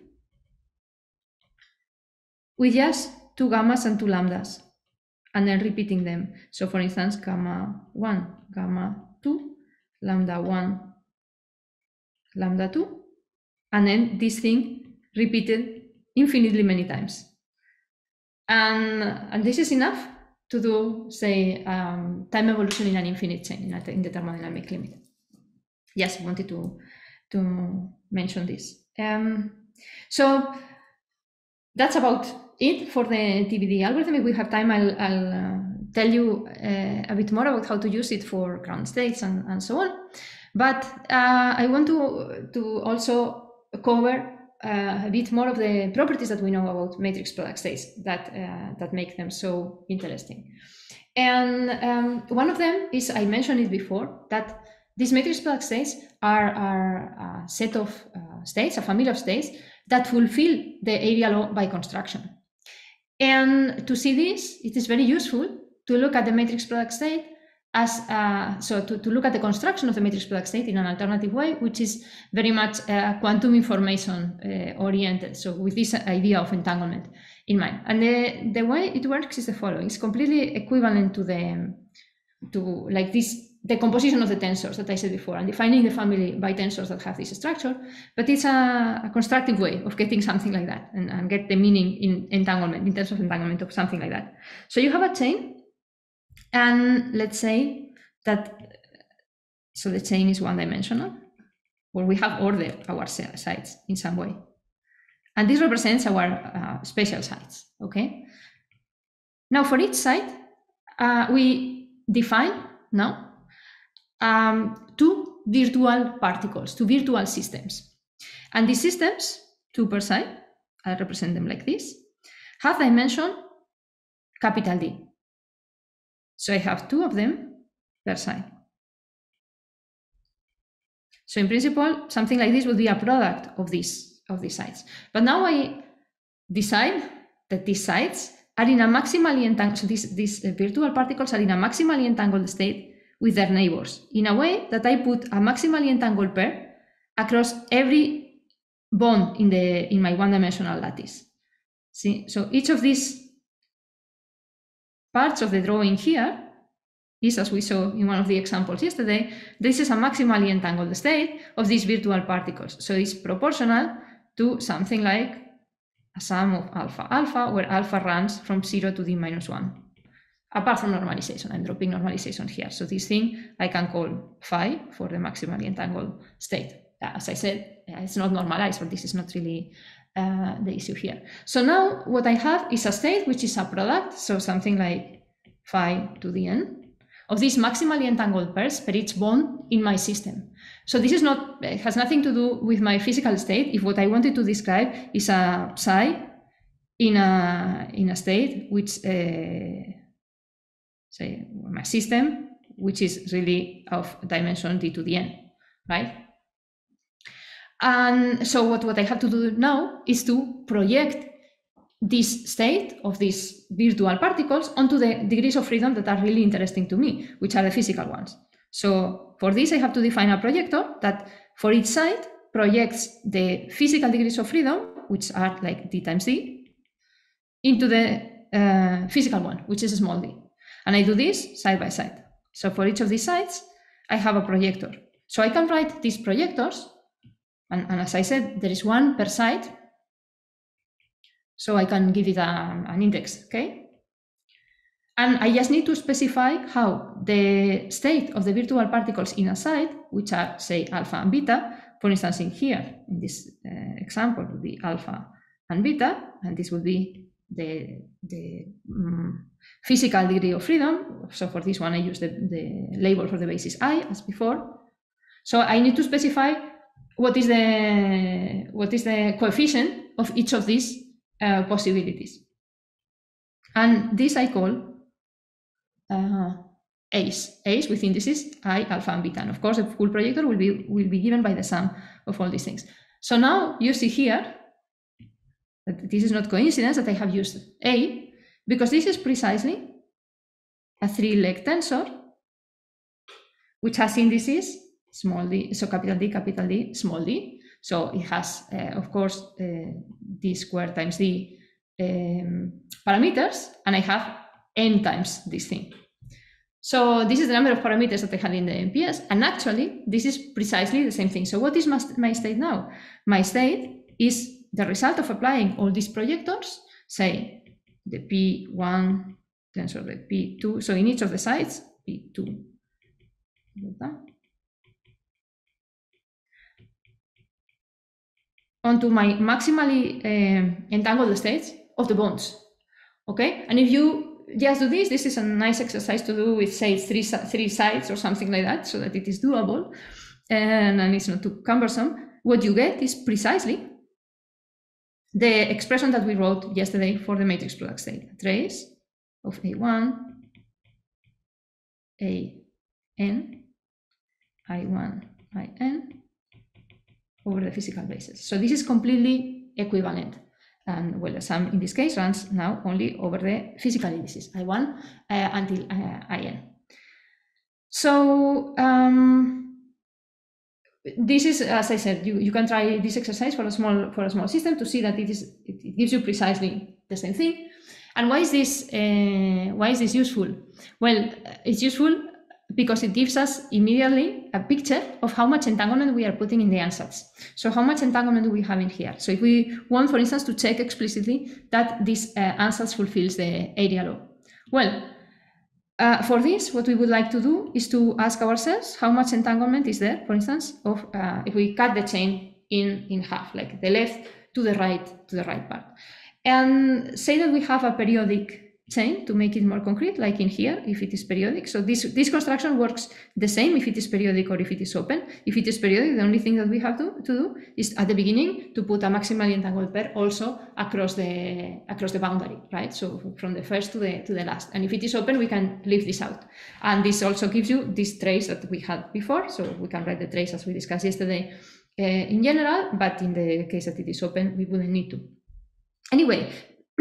with just two gammas and two lambdas, and then repeating them. So for instance, gamma one, gamma two, lambda one, lambda two, and then this thing repeated infinitely many times. And, and this is enough to do, say, um, time evolution in an infinite chain in, a, in the thermodynamic limit. Yes, I wanted to, to mention this. Um, so that's about it for the T B D algorithm. If we have time, I'll, I'll uh, tell you uh, a bit more about how to use it for ground states and, and so on. But uh, I want to, to also cover uh, a bit more of the properties that we know about matrix product states that, uh, that make them so interesting. And um, one of them is, I mentioned it before, that these matrix product states are, are a set of uh, states, a family of states, that fulfill the area law by construction. And to see this, it is very useful to look at the matrix product state as uh, so to, to look at the construction of the matrix product state in an alternative way, which is very much uh, quantum information uh, oriented. So with this idea of entanglement in mind. And the, the way it works is the following. It's completely equivalent to the to like this the composition of the tensors that I said before, and defining the family by tensors that have this structure, but it's a, a constructive way of getting something like that and, and get the meaning in entanglement, in terms of entanglement of something like that. So you have a chain, and let's say that, so the chain is one dimensional, where we have ordered our sites in some way. And this represents our uh, spatial sites, okay? Now for each site, uh, we define now Um, two virtual particles, two virtual systems. And these systems, two per side, I represent them like this, have dimension capital D. So I have two of them per side. So in principle, something like this would be a product of these, of these sides. But now I decide that these sides are in a maximally entangled, so these, these virtual particles are in a maximally entangled state with their neighbors, in a way that I put a maximally entangled pair across every bond in the in my one-dimensional lattice. See, so each of these parts of the drawing here is, as we saw in one of the examples yesterday, this is a maximally entangled state of these virtual particles. So it's proportional to something like a sum of alpha alpha, where alpha runs from zero to d minus one. Apart from normalization, I'm dropping normalization here. So this thing I can call phi for the maximally entangled state. As I said, it's not normalized, but this is not really uh, the issue here. So now what I have is a state which is a product, so something like phi to the n, of these maximally entangled pairs per each bond in my system. So this is not, it has nothing to do with my physical state. If what I wanted to describe is a psi in a, in a state which, uh, say, my system, which is really of dimension d to the n, right? And so what, what I have to do now is to project this state of these virtual particles onto the degrees of freedom that are really interesting to me, which are the physical ones. So for this, I have to define a projector that for each side projects the physical degrees of freedom, which are like d times d, into the uh, physical one, which is small d. And I do this side by side. So for each of these sides, I have a projector. So I can write these projectors, and, and as I said, there is one per side. So I can give it a, an index, okay? And I just need to specify how the state of the virtual particles in a side, which are, say, alpha and beta, for instance, in here, in this uh, example, would be alpha and beta, and this would be the, the um, physical degree of freedom. So for this one, I use the, the label for the basis I, as before. So I need to specify what is the, what is the coefficient of each of these uh, possibilities. And this I call uh, A's, A's with indices I, alpha, and beta. And of course, the full projector will be, will be given by the sum of all these things. So now you see here that this is not coincidence that I have used A, because this is precisely a three-leg tensor, which has indices small d, so capital D, capital D, small d. So it has, uh, of course, uh, d squared times d um, parameters, and I have n times this thing. So this is the number of parameters that I had in the M P S, and actually this is precisely the same thing. So what is my, my state now? My state is the result of applying all these projectors, say the P one tensor, the P two, so in each of the sides, P two, onto my maximally uh, entangled states of the bonds, okay? And if you just do this, this is a nice exercise to do with, say, three, three sides or something like that, so that it is doable and, and it's not too cumbersome. What you get is precisely the expression that we wrote yesterday for the matrix product state. Trace of A one, A n, I one, I n, over the physical basis. So this is completely equivalent. And well, the sum in this case runs now only over the physical indices, I one uh, until uh, I n. So um, this is, as I said, you, you can try this exercise for a small for a small system to see that it is it, it gives you precisely the same thing. And why is this uh, why is this useful? Well, it's useful because it gives us immediately a picture of how much entanglement we are putting in the ansatz. So how much entanglement do we have in here? So if we want, for instance, to check explicitly that this uh, ansatz fulfills the area law. Well, uh, for this, what we would like to do is to ask ourselves how much entanglement is there, for instance, of uh, if we cut the chain in, in half, like the left to the right to the right part. And say that we have a periodic chain to make it more concrete, like in here, if it is periodic. So this, this construction works the same if it is periodic or if it is open. If it is periodic, the only thing that we have to, to do is at the beginning to put a maximally entangled pair also across the across the boundary, right? So from the first to the to the last. And if it is open, we can leave this out. And this also gives you this trace that we had before. So we can write the trace as we discussed yesterday uh, in general, but in the case that it is open, we wouldn't need to. Anyway,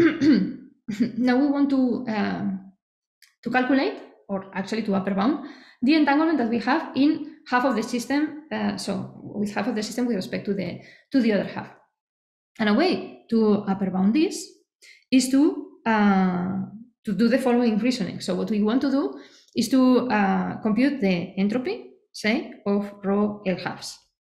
now we want to um, to calculate, or actually to upper bound, the entanglement that we have in half of the system. Uh, so with half of the system with respect to the to the other half. And a way to upper bound this is to uh, to do the following reasoning. So what we want to do is to uh, compute the entropy, say, of rho L halves.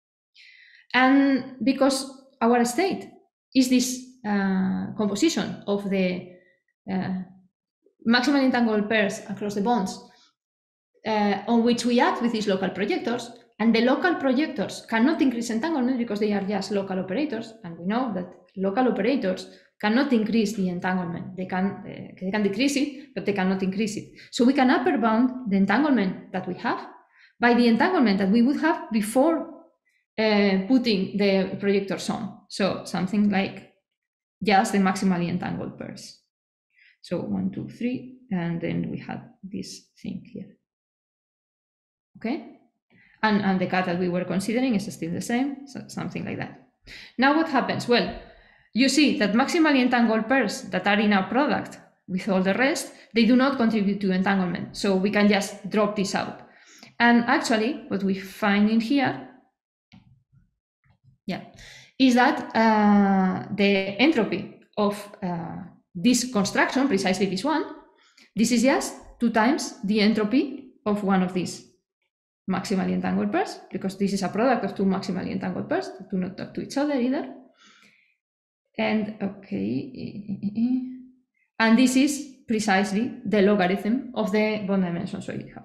And because our state is this uh, composition of the uh, maximally entangled pairs across the bonds uh, on which we act with these local projectors, and the local projectors cannot increase entanglement because they are just local operators, and we know that local operators cannot increase the entanglement. They can, uh, they can decrease it, but they cannot increase it. So we can upper bound the entanglement that we have by the entanglement that we would have before uh, putting the projectors on. So something like just the maximally entangled pairs. So one, two, three, and then we have this thing here. Okay, and, and the cut that we were considering is still the same, so something like that. Now what happens? Well, you see that maximally entangled pairs that are in our product with all the rest, they do not contribute to entanglement. So we can just drop this out. And actually, what we find in here, yeah, is that uh, the entropy of uh, this construction, precisely this one, this is just two times the entropy of one of these maximally entangled pairs, because this is a product of two maximally entangled pairs that do not talk to each other either. And okay, and this is precisely the logarithm of the bond dimension. So you have,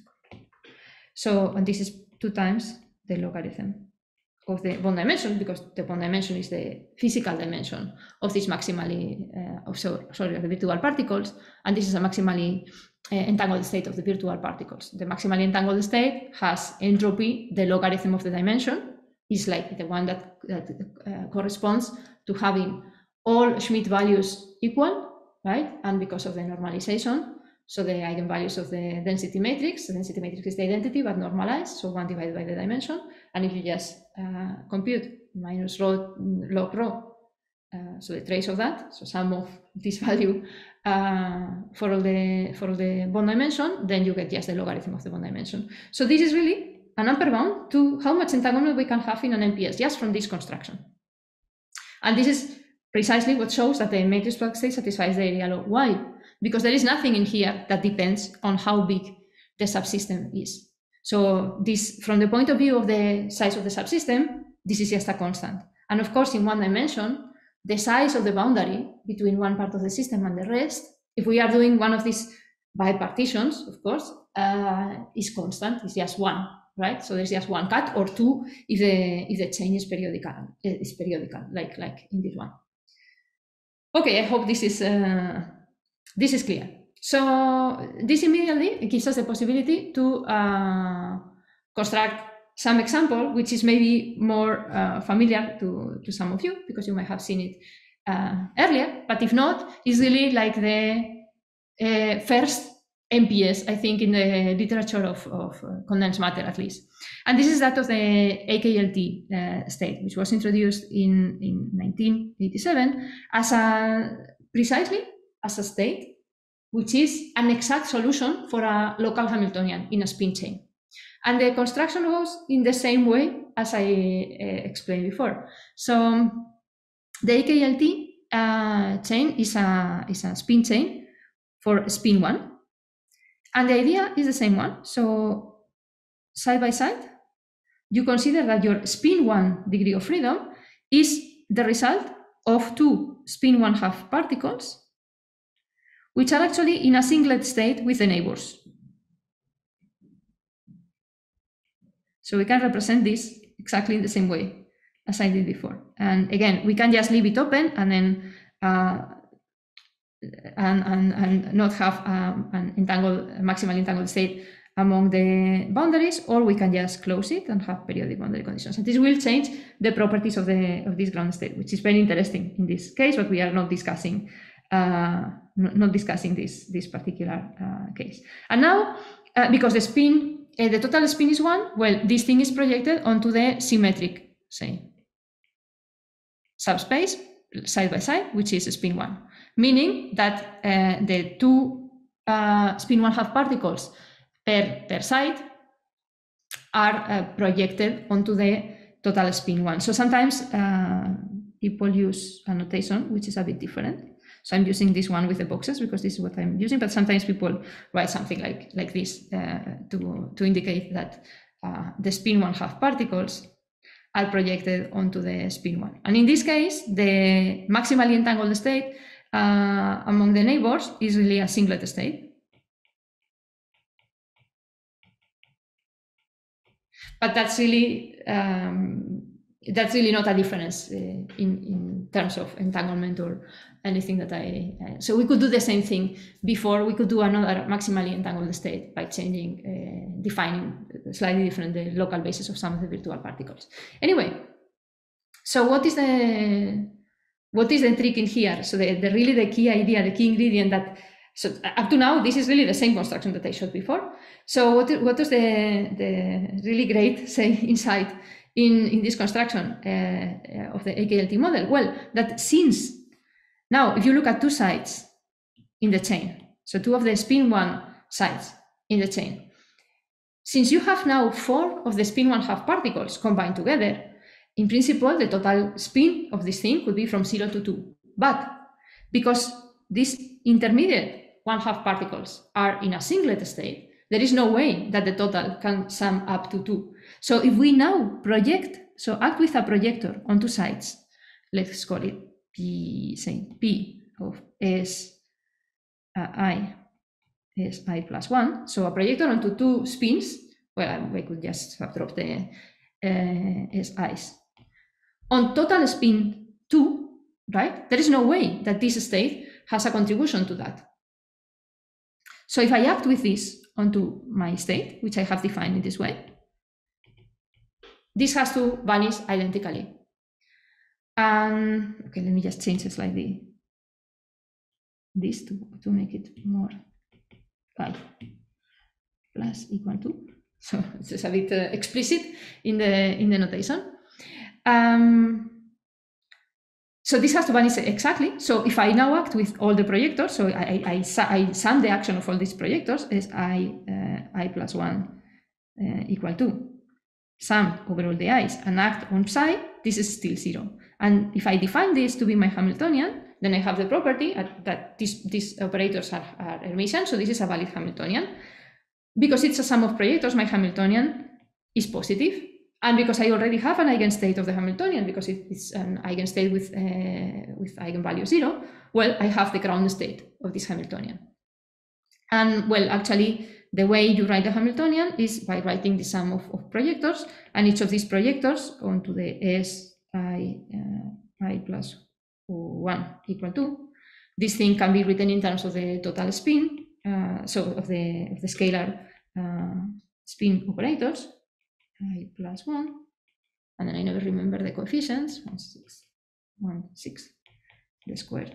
so and this is two times the logarithm of the bond dimension, because the bond dimension is the physical dimension of this maximally, uh, of, so, sorry, of the virtual particles, and this is a maximally uh, entangled state of the virtual particles. The maximally entangled state has entropy, the logarithm of the dimension, is like the one that, that uh, corresponds to having all Schmidt values equal, right? And because of the normalization, so the eigenvalues of the density matrix, the density matrix is the identity but normalized, so one divided by the dimension. And if you just uh, compute minus rho log rho, uh, so the trace of that, so sum of this value uh, for all the for all the bond dimension, then you get just the logarithm of the bond dimension. So this is really an upper bound to how much entanglement we can have in an M P S just from this construction. And this is precisely what shows that the matrix product state satisfies the area law. Why? Because there is nothing in here that depends on how big the subsystem is. So this, from the point of view of the size of the subsystem, this is just a constant. And of course, in one dimension, the size of the boundary between one part of the system and the rest, if we are doing one of these bipartitions, of course, uh, is constant, it's just one, right? So there's just one cut, or two if the if the chain is periodical, is periodical, like like in this one. Okay, I hope this is uh, this is clear. So this immediately gives us the possibility to uh, construct some example, which is maybe more uh, familiar to, to some of you, because you might have seen it uh, earlier. But if not, it's really like the uh, first M P S, I think, in the literature of, of uh, condensed matter, at least. And this is that of the A K L T uh, state, which was introduced in, in nineteen eighty-seven as a precisely as a state which is an exact solution for a local Hamiltonian in a spin chain. And the construction goes in the same way as I uh, explained before. So the A K L T uh, chain is a, is a spin chain for spin one. And the idea is the same one. So side by side, you consider that your spin one degree of freedom is the result of two spin one half particles, which are actually in a singlet state with the neighbors. So we can represent this exactly in the same way as I did before. And again, we can just leave it open and then uh, and, and, and not have um, an entangled, maximal entangled state among the boundaries, or we can just close it and have periodic boundary conditions. And this will change the properties of the of this ground state, which is very interesting in this case, but we are not discussing uh, not discussing this this particular uh, case. And now, uh, because the spin, uh, the total spin is one, well, this thing is projected onto the symmetric, say, subspace side by side, which is spin one, meaning that uh, the two uh, spin one half particles per, per side are uh, projected onto the total spin one. So sometimes uh, people use a notation which is a bit different. So I'm using this one with the boxes because this is what I'm using, but sometimes people write something like, like this uh, to, to indicate that uh, the spin one half particles are projected onto the spin one. And in this case, the maximally entangled state uh, among the neighbors is really a singlet state. But that's really um, that's really not a difference uh, in, in terms of entanglement or anything that I... Uh, so we could do the same thing before. We could do another maximally entangled state by changing, uh, defining slightly different the local basis of some of the virtual particles. Anyway, so what is the what is the trick in here? So the, the really the key idea, the key ingredient that, so up to now, this is really the same construction that I showed before. So what, what was the, the really great, say, insight in, in this construction uh, of the A K L T model? Well, that since now, if you look at two sides in the chain, so two of the spin one sides in the chain, since you have now four of the spin one half particles combined together, in principle, the total spin of this thing could be from zero to two. But because these intermediate one half particles are in a singlet state, there is no way that the total can sum up to two. So if we now project, so act with a projector on two sides, let's call it P, say P of S uh, I, S I plus one. So a projector onto two spins, well, we could just have dropped the uh, S I's. On total spin two, right? There is no way that this state has a contribution to that. So if I act with this onto my state, which I have defined in this way, this has to vanish identically. And okay, let me just change slightly this to, to make it more five plus equal to. So it's just a bit uh, explicit in the in the notation. Um, so this has to vanish exactly. So if I now act with all the projectors, so I, I, I, I sum the action of all these projectors as I, uh, I plus one uh, equal to sum over all the i's and act on psi, this is still zero. And if I define this to be my Hamiltonian, then I have the property that these, these operators are, are Hermitian, so this is a valid Hamiltonian. Because it's a sum of projectors, my Hamiltonian is positive. And because I already have an eigenstate of the Hamiltonian, because it's an eigenstate with, uh, with eigenvalue zero, well, I have the ground state of this Hamiltonian. And well, actually, the way you write the Hamiltonian is by writing the sum of, of projectors, and each of these projectors onto the S I, uh, I plus one equal to. This thing can be written in terms of the total spin, uh, so of the, of the scalar uh, spin operators, I plus one, and then I never remember the coefficients, one, six, one, six, the square.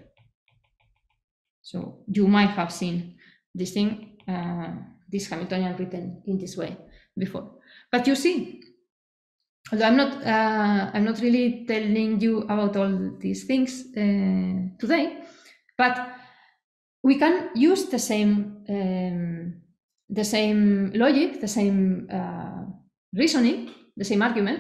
So you might have seen this thing, uh, this Hamiltonian written in this way before. But you see, although I'm not, uh, I'm not really telling you about all these things uh, today, but we can use the same um, the same logic, the same uh, reasoning, the same argument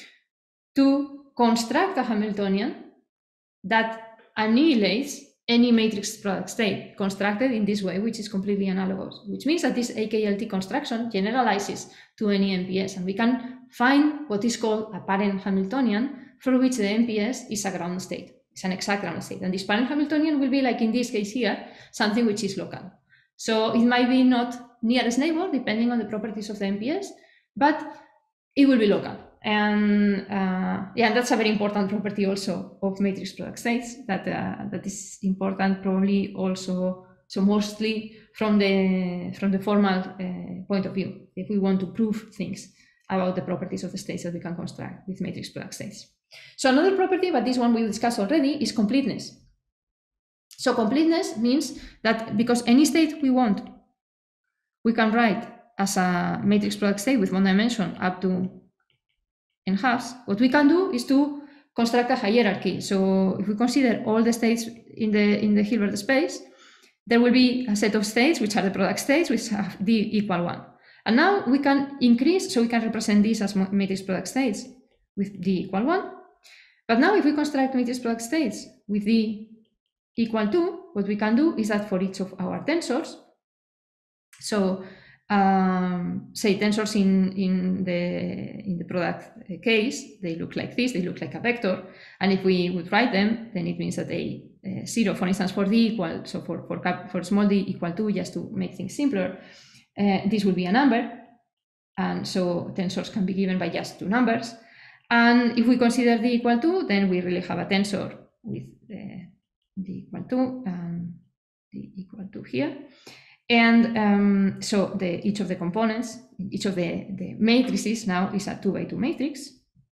to construct a Hamiltonian that annihilates any matrix product state constructed in this way, which is completely analogous, which means that this A K L T construction generalizes to any M P S, and we can find what is called a parent Hamiltonian for which the M P S is a ground state. It's an exact ground state. And this parent Hamiltonian will be, like in this case here, something which is local. So it might be not nearest neighbor, depending on the properties of the M P S, but it will be local. And uh, yeah, that's a very important property also of matrix product states that uh, that is important probably also, so mostly from the from the formal uh, point of view, if we want to prove things about the properties of the states that we can construct with matrix product states. So another property, but this one we discussed already, is completeness. So completeness means that because any state we want, we can write as a matrix product state with one dimension up to n halves. What we can do is to construct a hierarchy. So if we consider all the states in the in the Hilbert space, there will be a set of states which are the product states which have d equal one. And now we can increase, so we can represent these as matrix product states with d equal one. But now if we construct matrix product states with d equal two, what we can do is that for each of our tensors, so um, say tensors in, in, the, in the product case, they look like this, they look like a vector. And if we would write them, then it means that they uh, zero, for instance, for d equal, so for, for, cap, for small d equal two, just to make things simpler, uh, this will be a number. And so tensors can be given by just two numbers. And if we consider d equal two, then we really have a tensor with uh, d equal two and d equal two here. And um, so the, each of the components, each of the, the matrices now is a two by two matrix.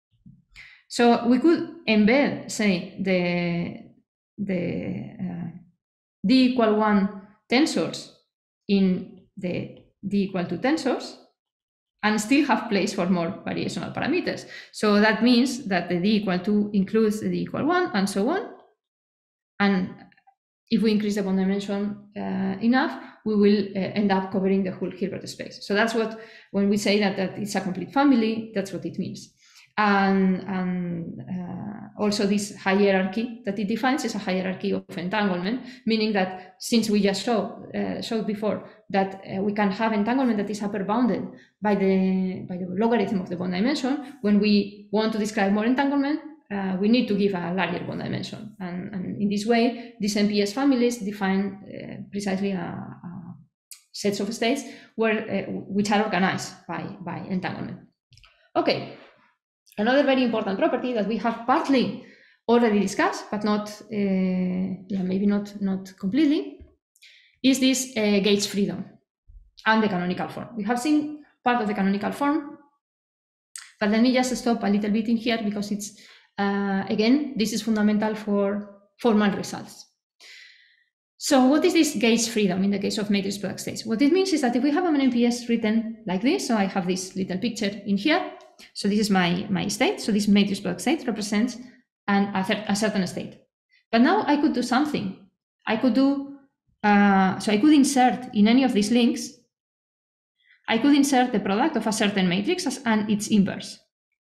So we could embed, say, the, the uh, d equal one tensors in the d equal two tensors and still have place for more variational parameters. So that means that the d equal two includes the d equal one and so on. And if we increase the bond dimension uh, enough, we will uh, end up covering the whole Hilbert space. So that's what, when we say that, that it's a complete family, that's what it means. And, and uh, also this hierarchy that it defines is a hierarchy of entanglement, meaning that since we just show, uh, showed before that uh, we can have entanglement that is upper bounded by the, by the logarithm of the bond dimension, when we want to describe more entanglement, Uh, we need to give a larger bond dimension. And, and in this way, these M P S families define uh, precisely a, a sets of states where, uh, which are organized by, by entanglement. Okay, another very important property that we have partly already discussed, but not, uh, yeah, maybe not, not completely, is this uh, gauge freedom and the canonical form. We have seen part of the canonical form, but let me just stop a little bit in here because it's Uh, again, this is fundamental for formal results. So what is this gauge freedom in the case of matrix product states? What it means is that if we have an M P S written like this, so I have this little picture in here. So this is my, my state. So this matrix product state represents an, a, a certain state. But now I could do something. I could do, uh, so I could insert in any of these links, I could insert the product of a certain matrix and its inverse.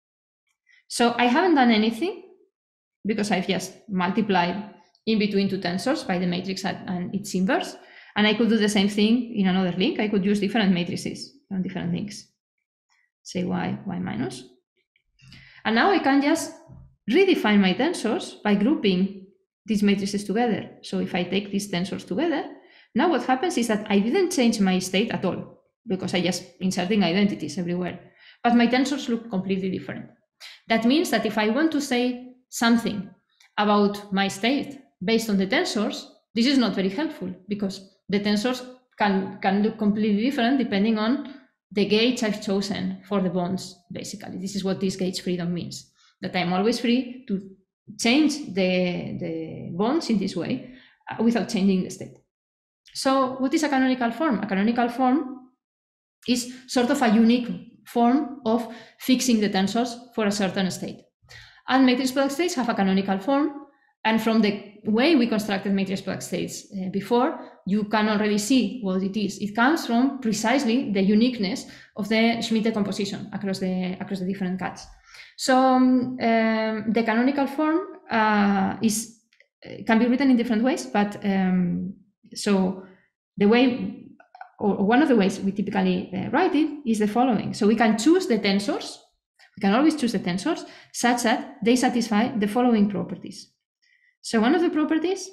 So I haven't done anything because I've just multiplied in between two tensors by the matrix and its inverse. And I could do the same thing in another link. I could use different matrices on different links. Say y, y minus. And now I can just redefine my tensors by grouping these matrices together. So if I take these tensors together, now what happens is that I didn't change my state at all because I just inserting identities everywhere. But my tensors look completely different. That means that if I want to say something about my state based on the tensors, this is not very helpful because the tensors can, can look completely different depending on the gauge I've chosen for the bonds, basically. This is what this gauge freedom means, that I'm always free to change the, the bonds in this way uh, without changing the state. So what is a canonical form? A canonical form is sort of a unique form of fixing the tensors for a certain state. And matrix product states have a canonical form. And from the way we constructed matrix product states uh, before, you can already see what it is. It comes from precisely the uniqueness of the Schmidt decomposition across the across the different cuts. So um, the canonical form uh, is can be written in different ways, but um, so the way, or one of the ways we typically uh, write it is the following. So we can choose the tensors. We can always choose the tensors such that they satisfy the following properties. So one of the properties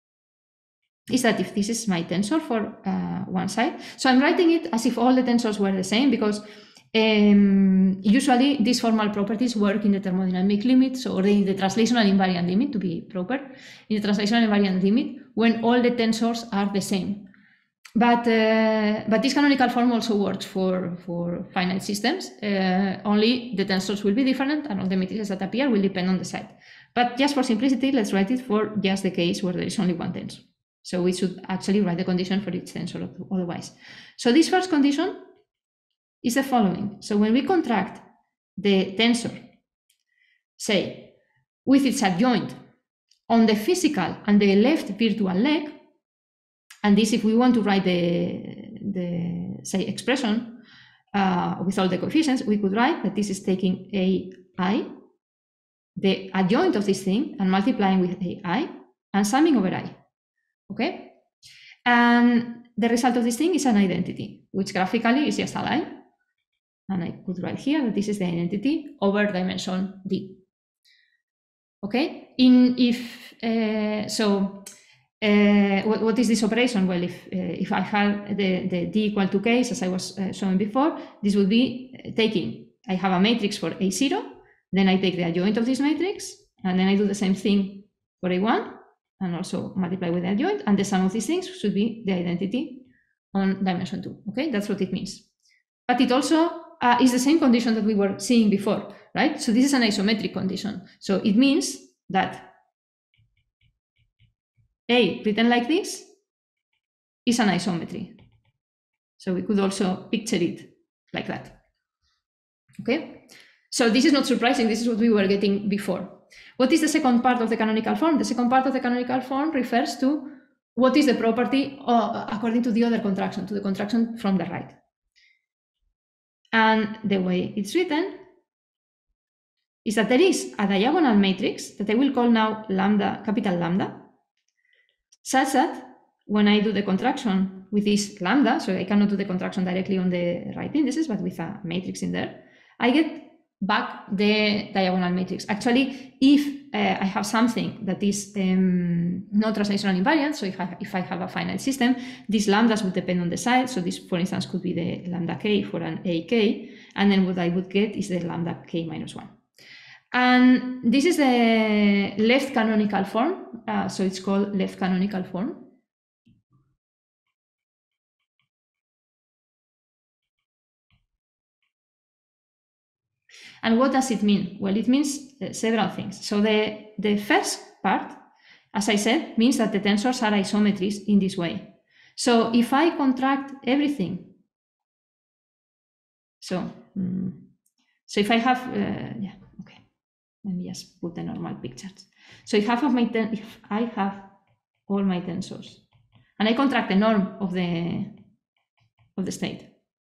is that if this is my tensor for uh, one side, so I'm writing it as if all the tensors were the same, because um, usually these formal properties work in the thermodynamic limit, so or in the translational invariant limit, to be proper, in the translational invariant limit when all the tensors are the same. But uh, but this canonical form also works for for finite systems. Uh, only the tensors will be different, and all the matrices that appear will depend on the side. But just for simplicity, let's write it for just the case where there is only one tensor. So we should actually write the condition for each tensor otherwise. So this first condition is the following. So when we contract the tensor, say, with its adjoint on the physical and the left virtual leg, and this, if we want to write the, the say, expression uh, with all the coefficients, we could write that this is taking A I, the adjoint of this thing, and multiplying with A I, and summing over I. Okay? And the result of this thing is an identity, which graphically is just a line. And I could write here that this is the identity over dimension D. Okay? In if uh, so. Uh, what, what is this operation? Well, if uh, if I had the, the D equal to case, as I was uh, showing before, this would be taking, I have a matrix for A zero, then I take the adjoint of this matrix, and then I do the same thing for A one, and also multiply with the adjoint, and the sum of these things should be the identity on dimension two. Okay, that's what it means. But it also uh, is the same condition that we were seeing before, right? So this is an isometric condition. So it means that A written like this is an isometry. So we could also picture it like that. Okay, so this is not surprising. This is what we were getting before. What is the second part of the canonical form? The second part of the canonical form refers to what is the property uh, according to the other contraction, to the contraction from the right. And the way it's written is that there is a diagonal matrix that I will call now lambda, capital lambda, such that when I do the contraction with this lambda, so I cannot do the contraction directly on the right indices, but with a matrix in there, I get back the diagonal matrix. Actually, if uh, I have something that is um, not translational invariant, so if I, if I have a finite system, these lambdas would depend on the side. So this, for instance, could be the lambda k for an A K, and then what I would get is the lambda k minus one. And this is the left canonical form, uh, so it's called left canonical form. And what does it mean? Well, it means uh, several things. So the, the first part, as I said, means that the tensors are isometries in this way. So if I contract everything, so, um, so if I have, uh, yeah, okay. Let me just put the normal pictures. So if I have my ten, if I have all my tensors, and I contract the norm of the of the state,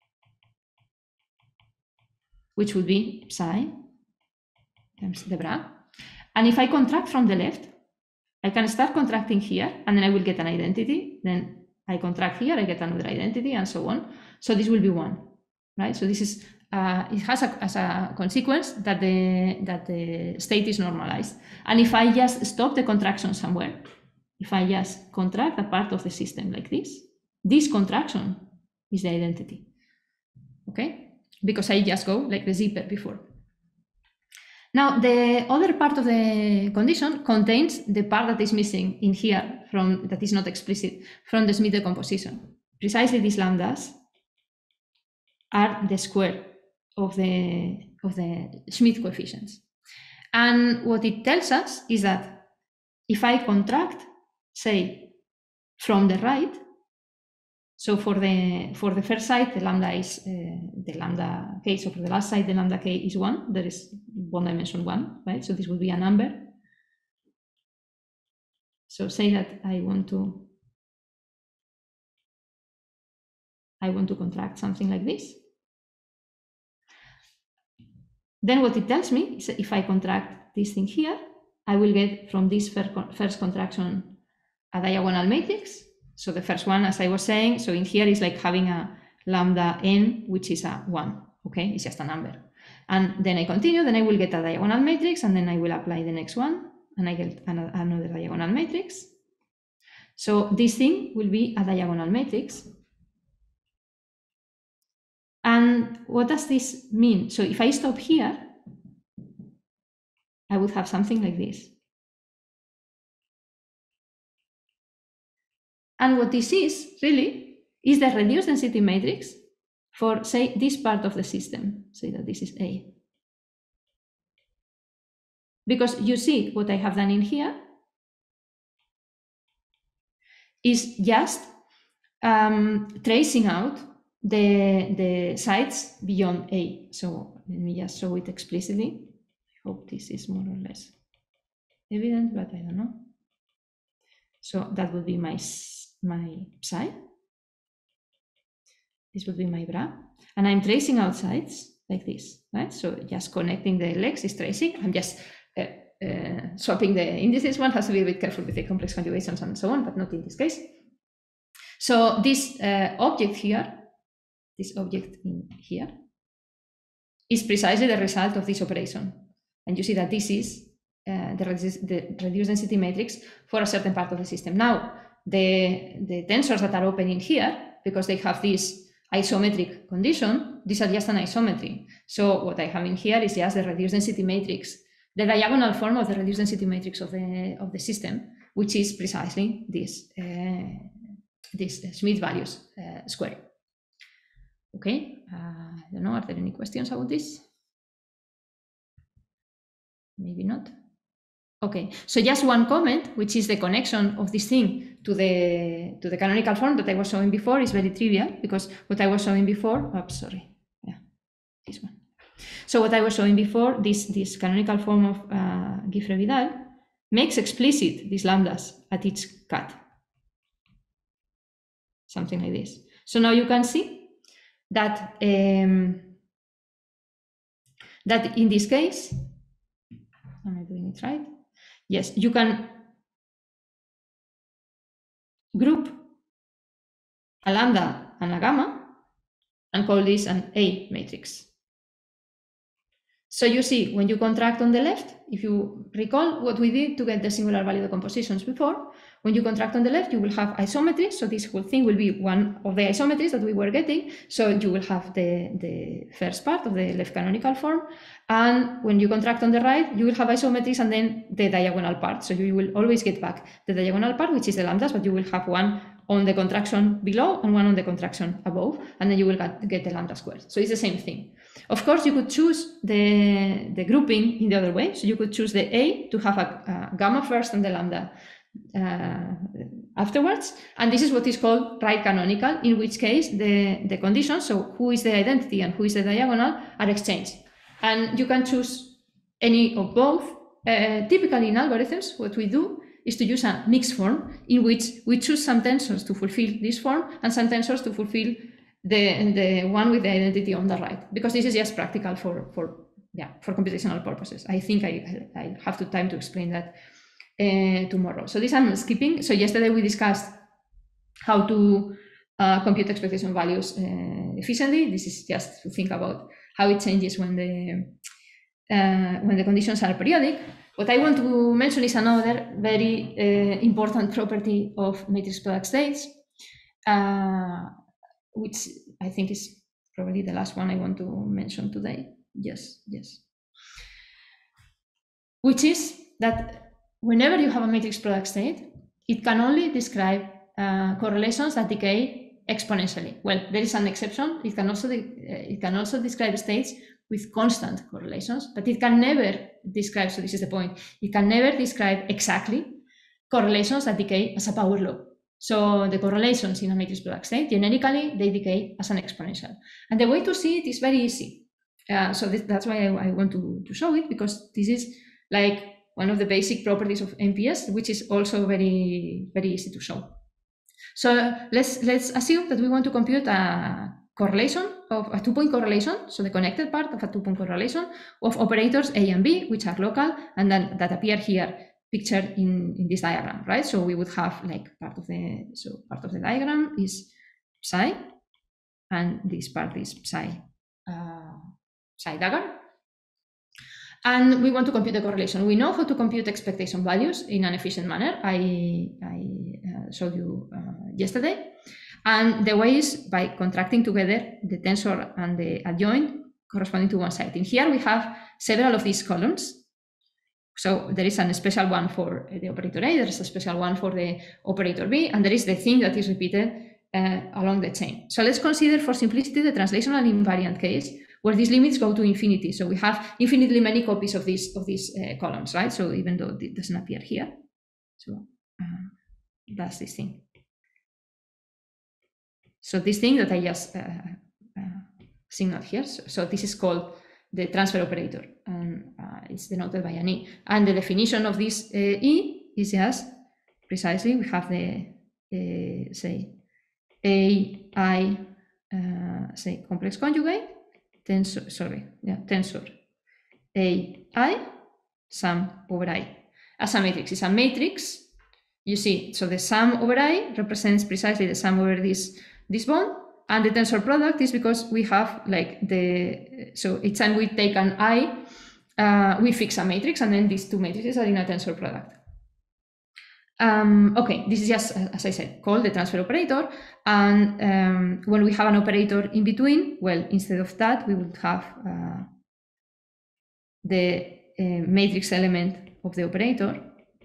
which would be psi times the bra, and if I contract from the left, I can start contracting here, and then I will get an identity. Then I contract here, I get another identity, and so on. So this will be one, right? So this is. Uh, it has a, as a consequence that the, that the state is normalized. And if I just stop the contraction somewhere, if I just contract a part of the system like this, this contraction is the identity, okay? Because I just go like the zipper before. Now, the other part of the condition contains the part that is missing in here, from that is not explicit, from the Schmidt decomposition. Precisely these lambdas are the square of the of the Schmidt coefficients. And what it tells us is that if I contract, say, from the right, so for the for the first side, the lambda is uh, the lambda k, so for the last side, the lambda k is one, there is one dimension one, right? So this would be a number. So say that I want to I want to contract something like this. Then what it tells me is if I contract this thing here, I will get from this first contraction a diagonal matrix. So the first one, as I was saying, so in here is like having a lambda n, which is a one, okay? It's just a number. And then I continue, then I will get a diagonal matrix, and then I will apply the next one, and I get another diagonal matrix. So this thing will be a diagonal matrix. And what does this mean? So if I stop here, I would have something like this. And what this is, really, is the reduced density matrix for, say, this part of the system. Say that this is A. Because you see what I have done in here is just um, tracing out the, the sites beyond A. So let me just show it explicitly. I hope this is more or less evident, but I don't know. So that would be my, my psi. This would be my bra. And I'm tracing out sites like this, right? So just connecting the legs is tracing. I'm just uh, uh, swapping the indices. One has to be a bit careful with the complex conjugations and so on, but not in this case. So this uh, object here, this object in here, is precisely the result of this operation. And you see that this is uh, the, reduced, the reduced density matrix for a certain part of the system. Now, the, the tensors that are open in here, because they have this isometric condition, these are just an isometry. So what I have in here is just the reduced density matrix, the diagonal form of the reduced density matrix of the, of the system, which is precisely this, uh, this Schmidt values uh, square. Okay, uh, I don't know, are there any questions about this? Maybe not. Okay, so just one comment, which is the connection of this thing to the to the canonical form that I was showing before is very trivial, because what I was showing before, oops, sorry, yeah, this one. So what I was showing before, this this canonical form of uh, Giffre-Vidal makes explicit these lambdas at each cut, something like this. So now you can see that um, that in this case, am I doing it right? Yes, you can group a lambda and a gamma and call this an A matrix. So you see, when you contract on the left, if you recall what we did to get the singular value decompositions before, when you contract on the left, you will have isometry. So this whole thing will be one of the isometries that we were getting. So you will have the, the first part of the left canonical form. And when you contract on the right, you will have isometries and then the diagonal part. So you will always get back the diagonal part, which is the lambdas, but you will have one on the contraction below and one on the contraction above, and then you will get, get the lambda squared. So it's the same thing. Of course, you could choose the, the grouping in the other way. So you could choose the A to have a, a gamma first and the lambda uh, afterwards. And this is what is called right canonical, in which case the, the conditions, so who is the identity and who is the diagonal, are exchanged. And you can choose any of both. Uh, typically in algorithms, what we do is to use a mixed form in which we choose some tensors to fulfill this form and some tensors to fulfill the, the one with the identity on the right, because this is just practical for, for, yeah, for computational purposes. I think I, I have the time to explain that uh, tomorrow. So this I'm skipping. So yesterday we discussed how to uh, compute expectation values uh, efficiently. This is just to think about how it changes when the, uh, when the conditions are periodic. What I want to mention is another very uh, important property of matrix product states, uh, which I think is probably the last one I want to mention today. Yes, yes. Which is that whenever you have a matrix product state, it can only describe uh, correlations that decay exponentially. Well, there is an exception. It can also, it can also describe states with constant correlations, but it can never describe, so this is the point, it can never describe exactly correlations that decay as a power law. So the correlations in a matrix product state, generically, they decay as an exponential. And the way to see it is very easy. Uh, so this, that's why I, I want to, to show it, because this is like one of the basic properties of M P S, which is also very, very easy to show. So let's let's assume that we want to compute a correlation of a two-point correlation, so the connected part of a two-point correlation of operators A and B, which are local, and then that appear here pictured in, in this diagram, right? So we would have like part of the so part of the diagram is psi, and this part is psi uh, psi dagger. And we want to compute the correlation. We know how to compute expectation values in an efficient manner. I, I uh, showed you uh, yesterday. And the way is by contracting together the tensor and the adjoint corresponding to one side. In here, we have several of these columns. So there is a special one for the operator A, there is a special one for the operator B, and there is the thing that is repeated uh, along the chain. So let's consider for simplicity the translational invariant case, where these limits go to infinity. So we have infinitely many copies of these of these uh, columns, right? So even though it doesn't appear here, so uh, that's this thing. So this thing that I just uh, uh, signaled here. So, so this is called the transfer operator, and uh, it's denoted by an E. And the definition of this uh, E is just precisely we have the uh, say A I uh, say complex conjugate. Tensor, sorry, yeah, tensor A I sum over I as a matrix. It's a matrix, you see, so the sum over I represents precisely the sum over this, this bond, and the tensor product is because we have like the, so each time we take an I, uh, we fix a matrix, and then these two matrices are in a tensor product. Um, okay, this is just, as I said, called the transfer operator. And um, when we have an operator in between, well, instead of that, we would have uh, the uh, matrix element of the operator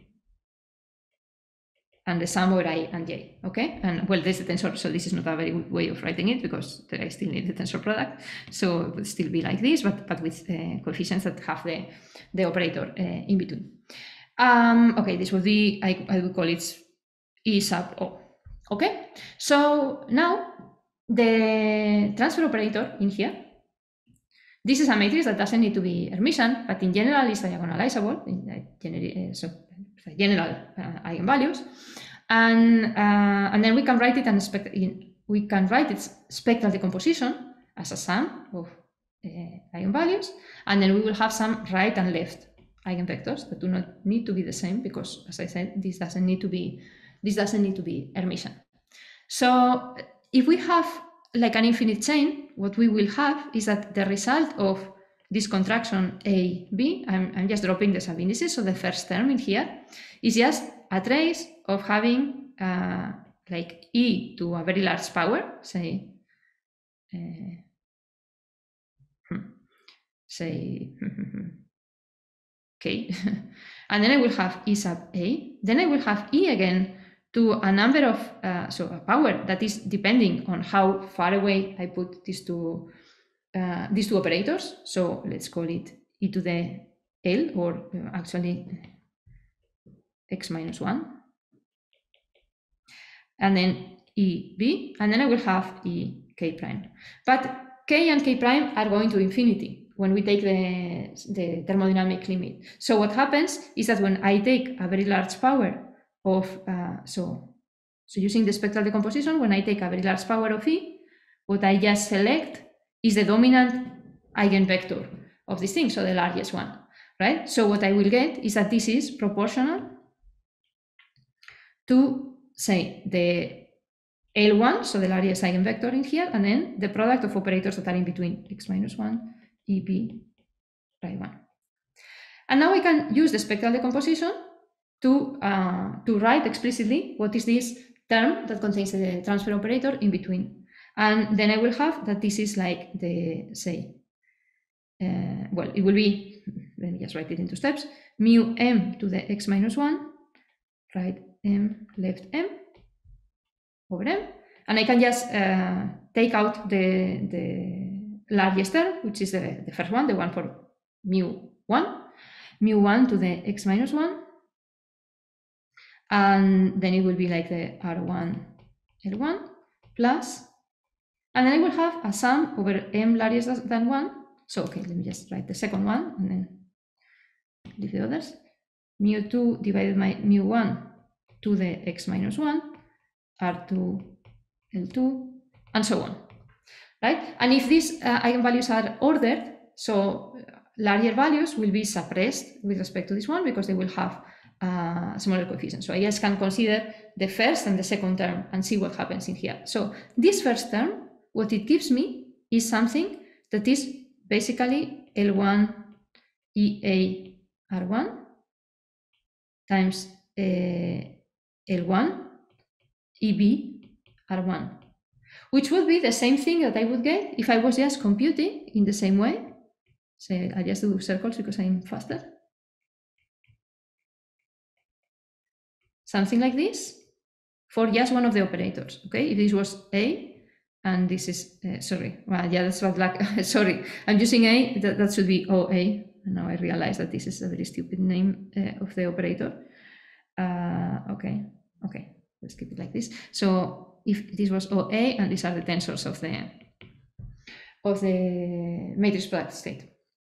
and the sum over I and J, okay? And well, there's the tensor, so this is not a very good way of writing it because I still need the tensor product. So it would still be like this, but, but with uh, coefficients that have the, the operator uh, in between. Um, okay, this would be, I, I would call it E sub O. Okay, so now the transfer operator in here, this is a matrix that doesn't need to be Hermitian, but in general is diagonalizable, in general, so general uh, eigenvalues, and uh, and then we can write it and expect in, we can write its spectral decomposition as a sum of uh, eigenvalues, and then we will have some right and left eigenvectors that do not need to be the same because, as I said, this doesn't need to be this doesn't need to be Hermitian. So if we have like an infinite chain, what we will have is that the result of this contraction A, B, I'm, I'm just dropping the subindices, so the first term in here is just a trace of having uh, like E to a very large power, say, uh, say, K, and then I will have E sub A, then I will have E again to a number of, uh, so a power that is depending on how far away I put these two, uh, these two operators. So let's call it E to the L, or actually X minus one. And then E B, and then I will have E K prime. But K and K prime are going to infinity when we take the, the thermodynamic limit. So what happens is that when I take a very large power of, uh, so, so using the spectral decomposition, when I take a very large power of E, what I just select is the dominant eigenvector of this thing, so the largest one, right? So what I will get is that this is proportional to, say, the L one, so the largest eigenvector in here, and then the product of operators that are in between, x minus one, E B, right one. And now we can use the spectral decomposition to, uh, to write explicitly what is this term that contains the transfer operator in between. And then I will have that this is like the, say, uh, well, it will be, let me just write it into steps, mu m to the x minus one, right m, left m, over m. And I can just uh, take out the, the largest term, which is the, the first one, the one for mu one, mu one to the x minus one. And then it will be like the R one, L one plus, and then I will have a sum over m larger than one. So, okay, let me just write the second one and then leave the others. mu two divided by mu one to the x minus one. R two, L two, and so on, right? And if these uh, eigenvalues are ordered, so larger values will be suppressed with respect to this one because they will have uh, smaller coefficients. So I just can consider the first and the second term and see what happens in here. So this first term, what it gives me is something that is basically L one E A R one times uh, L one E B R one, which would be the same thing that I would get if I was just computing in the same way. So I just do circles because I'm faster. Something like this for just one of the operators, okay? If this was A and this is, uh, sorry, well, yeah, that's what, like, sorry, I'm using A, that, that should be O A. And now I realize that this is a very stupid name uh, of the operator. Uh, okay, okay, let's keep it like this. So if this was O A and these are the tensors of the, of the matrix product state.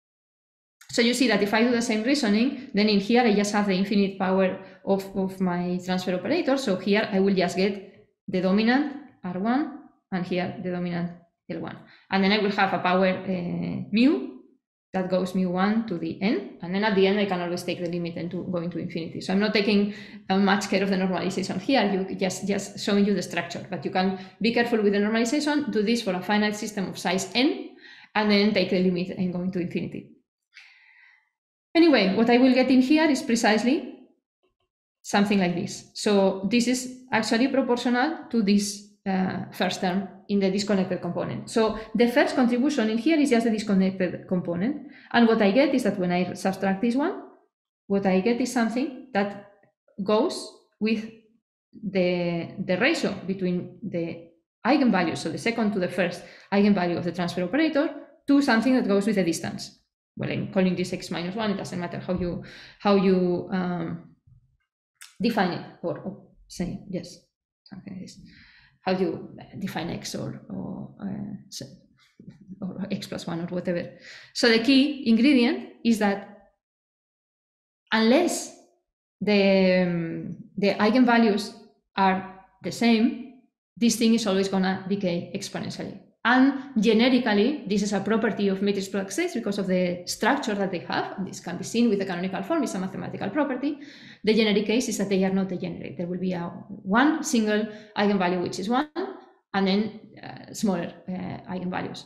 So you see that if I do the same reasoning, then in here I just have the infinite power of, of my transfer operator. So here I will just get the dominant R one and here the dominant L one. And then I will have a power uh, mu that goes mu one to the n. And then at the end I can always take the limit and to go into infinity. So I'm not taking uh, much care of the normalization here. You just, just showing you the structure, but you can be careful with the normalization, do this for a finite system of size n, and then take the limit and go into infinity. Anyway, what I will get in here is precisely something like this. So this is actually proportional to this uh, first term in the disconnected component. So the first contribution in here is just the disconnected component. And what I get is that when I subtract this one, what I get is something that goes with the, the ratio between the eigenvalues, so the second to the first eigenvalue of the transfer operator, to something that goes with the distance. Well, I'm calling this x minus one. It doesn't matter how you how you um, define it, or, or say yes, something like this. How do you define x or or, uh, or x plus one or whatever. So the key ingredient is that unless the um, the eigenvalues are the same, this thing is always gonna decay exponentially. And generically, this is a property of matrix product states because of the structure that they have. And this can be seen with the canonical form. It's a mathematical property. The generic case is that they are not degenerate. There will be a one single eigenvalue, which is one, and then uh, smaller uh, eigenvalues.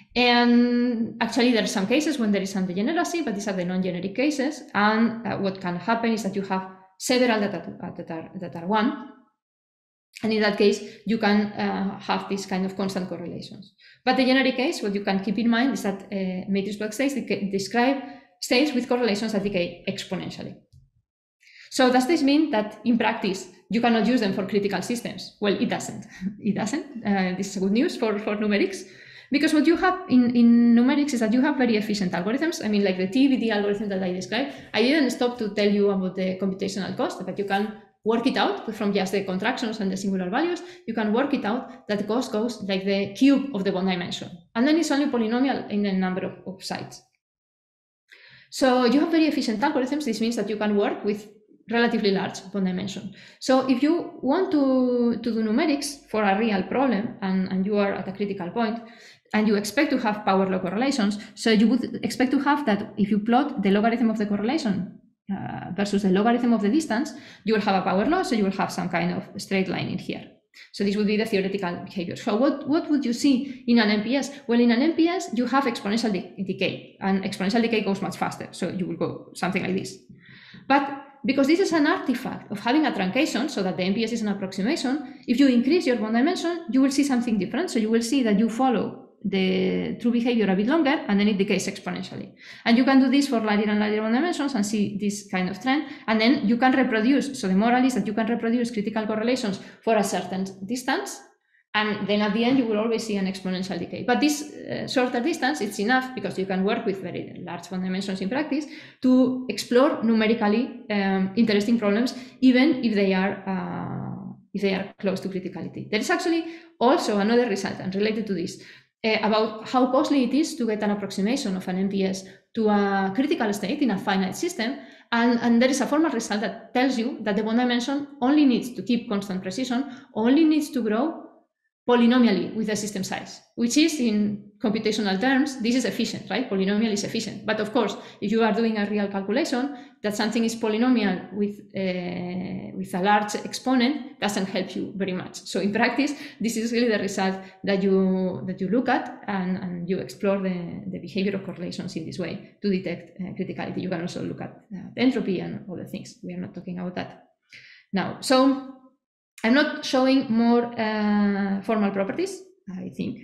And actually, there are some cases when there is some degeneracy, but these are the non-generic cases. And uh, what can happen is that you have several that are, that are, that are one. And in that case, you can uh, have this kind of constant correlations. But the generic case, what you can keep in mind is that uh, matrix product states describe states with correlations that decay exponentially. So does this mean that in practice, you cannot use them for critical systems? Well, it doesn't. It doesn't. Uh, this is good news for, for numerics. Because what you have in, in numerics is that you have very efficient algorithms. I mean, like the T B D algorithm that I described. I didn't stop to tell you about the computational cost, but you can work it out from just the contractions and the singular values. You can work it out that the cost goes like the cube of the bond dimension. And then it's only polynomial in the number of, of sites. So you have very efficient algorithms. This means that you can work with relatively large bond dimension. So if you want to, to do numerics for a real problem and, and you are at a critical point, and you expect to have power law correlations, so you would expect to have that if you plot the logarithm of the correlation Uh, versus the logarithm of the distance, you will have a power law, so you will have some kind of straight line in here. So this would be the theoretical behavior. So what, what would you see in an M P S? Well, in an M P S, you have exponential de decay, and exponential decay goes much faster. So you will go something like this. But because this is an artifact of having a truncation, so that the M P S is an approximation, if you increase your bond dimension, you will see something different. So you will see that you follow the true behavior a bit longer, and then it decays exponentially. And you can do this for larger and larger bond dimensions and see this kind of trend. And then you can reproduce. So the moral is that you can reproduce critical correlations for a certain distance. And then at the end, you will always see an exponential decay. But this uh, shorter distance, it's enough because you can work with very large bond dimensions in practice to explore numerically um, interesting problems, even if they are uh, if they are close to criticality. There is actually also another result and related to this. Uh, about how costly it is to get an approximation of an M P S to a critical state in a finite system, and, and there is a formal result that tells you that the bond dimension only needs to keep constant precision, only needs to grow polynomially with the system size, which is, in computational terms, this is efficient, right? Polynomial is efficient. But of course, if you are doing a real calculation, that something is polynomial with, uh, with a large exponent doesn't help you very much. So in practice, this is really the result that you, that you look at, and, and you explore the, the behavior of correlations in this way to detect uh, criticality. You can also look at uh, entropy and other things. We are not talking about that now. So I'm not showing more uh, formal properties, I think,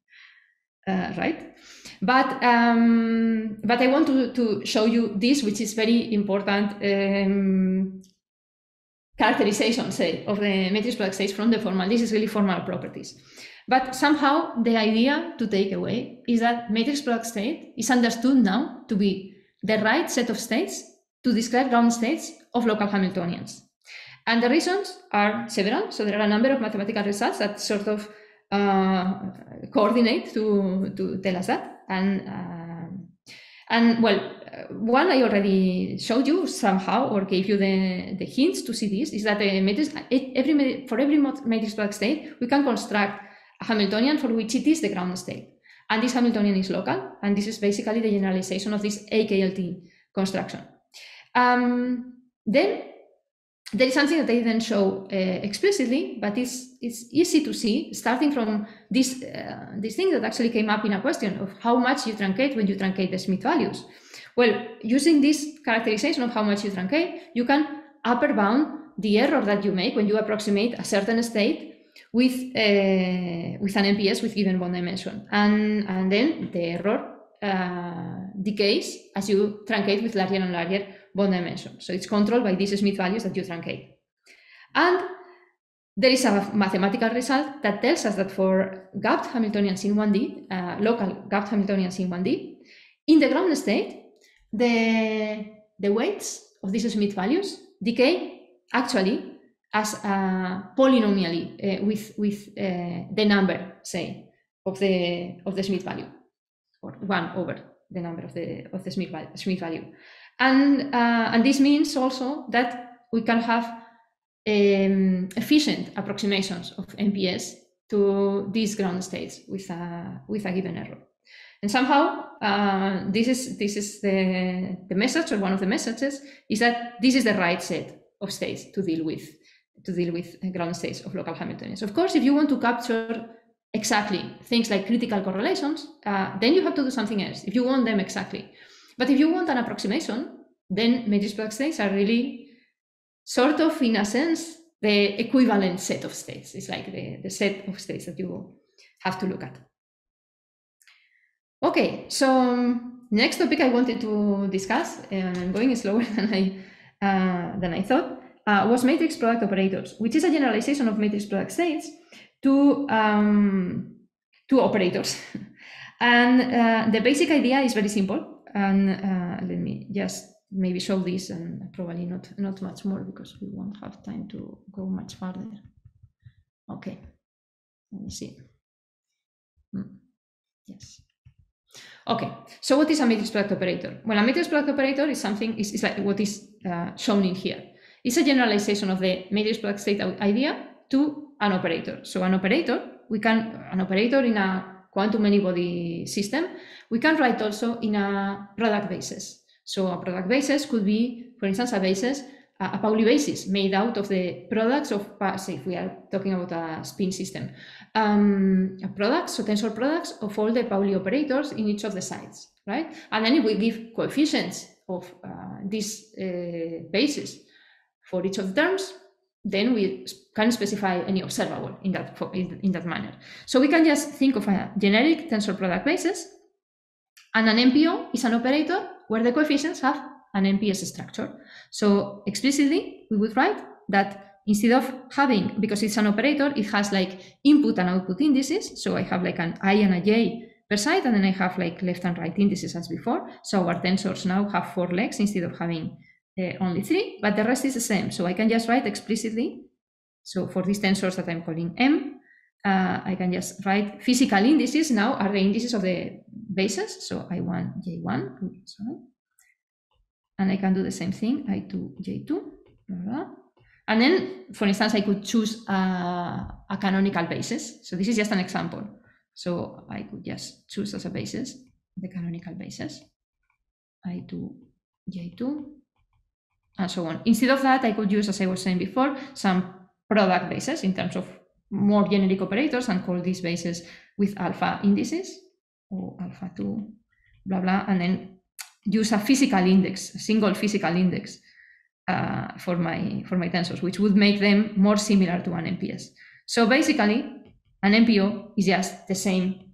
uh, right? But um, but I want to, to show you this, which is very important um, characterization, say, of the matrix product states from the formal. This is really formal properties. But somehow the idea to take away is that matrix product state is understood now to be the right set of states to describe ground states of local Hamiltonians. And the reasons are several. So there are a number of mathematical results that sort of uh, coordinate to, to tell us that. And, uh, and well, one I already showed you somehow, or gave you the, the hints to see this, is that the matrix, every, for every matrix product state, we can construct a Hamiltonian for which it is the ground state. And this Hamiltonian is local. And this is basically the generalization of this A K L T construction. Um, then, there is something that I didn't show uh, explicitly, but it's, it's easy to see, starting from this, uh, this thing that actually came up in a question of how much you truncate when you truncate the Smith values. Well, using this characterization of how much you truncate, you can upper bound the error that you make when you approximate a certain state with, uh, with an M P S with given bond dimension. And, and then the error uh, decays as you truncate with larger and larger bond dimension. So it's controlled by these Smith values that you truncate. And there is a mathematical result that tells us that for gapped Hamiltonians in one D, uh, local gapped Hamiltonians in one D, in the ground state, the, the weights of these Smith values decay actually as uh, polynomially uh, with, with uh, the number, say, of the, of the Smith value, or one over the number of the, of the Smith, Smith value. And, uh, and this means also that we can have um, efficient approximations of M P S to these ground states with a, with a given error. And somehow, uh, this is, this is the, the message, or one of the messages, is that this is the right set of states to deal with, to deal with ground states of local Hamiltonians. Of course, if you want to capture exactly things like critical correlations, uh, then you have to do something else, if you want them exactly. But if you want an approximation, then matrix product states are really sort of, in a sense, the equivalent set of states. It's like the, the set of states that you have to look at. Okay, so next topic I wanted to discuss, and I'm going slower than I, uh, than I thought, uh, was matrix product operators, which is a generalization of matrix product states to, um, to operators. And uh, the basic idea is very simple. And uh, let me just maybe show this, and probably not, not much more, because we won't have time to go much farther. Okay, let me see. Hmm. Yes. Okay, so what is a matrix product operator? Well, a matrix product operator is something, is, is like what is uh, shown in here. It's a generalization of the matrix product state idea to an operator. So an operator, we can, an operator in a quantum many-body system, we can write also in a product basis. So a product basis could be, for instance, a basis, a Pauli basis made out of the products of, say, if we are talking about a spin system, um, a products, so tensor products of all the Pauli operators in each of the sides, right? And then if we give coefficients of uh, this uh, basis for each of the terms, then we can specify any observable in that, in that manner. So we can just think of a generic tensor product basis, and an M P O is an operator where the coefficients have an M P S structure. So explicitly, we would write that instead of having, because it's an operator, it has like input and output indices. So I have like an I and a j per side, and then I have like left and right indices as before. So our tensors now have four legs instead of having uh, only three, but the rest is the same. So I can just write explicitly. So for these tensors that I'm calling M, uh, I can just write physical indices now are the indices of the bases. So I one, J one, sorry. And I can do the same thing, I two, J two, blah, blah. And then, for instance, I could choose a, a canonical basis. So this is just an example. So I could just choose as a basis the canonical basis, I two, J two, and so on. Instead of that, I could use, as I was saying before, some product bases in terms of more generic operators and call these bases with alpha indices or alpha two, blah, blah, and then use a physical index, a single physical index uh, for my for my tensors, which would make them more similar to an M P S. So basically, an M P O is just the same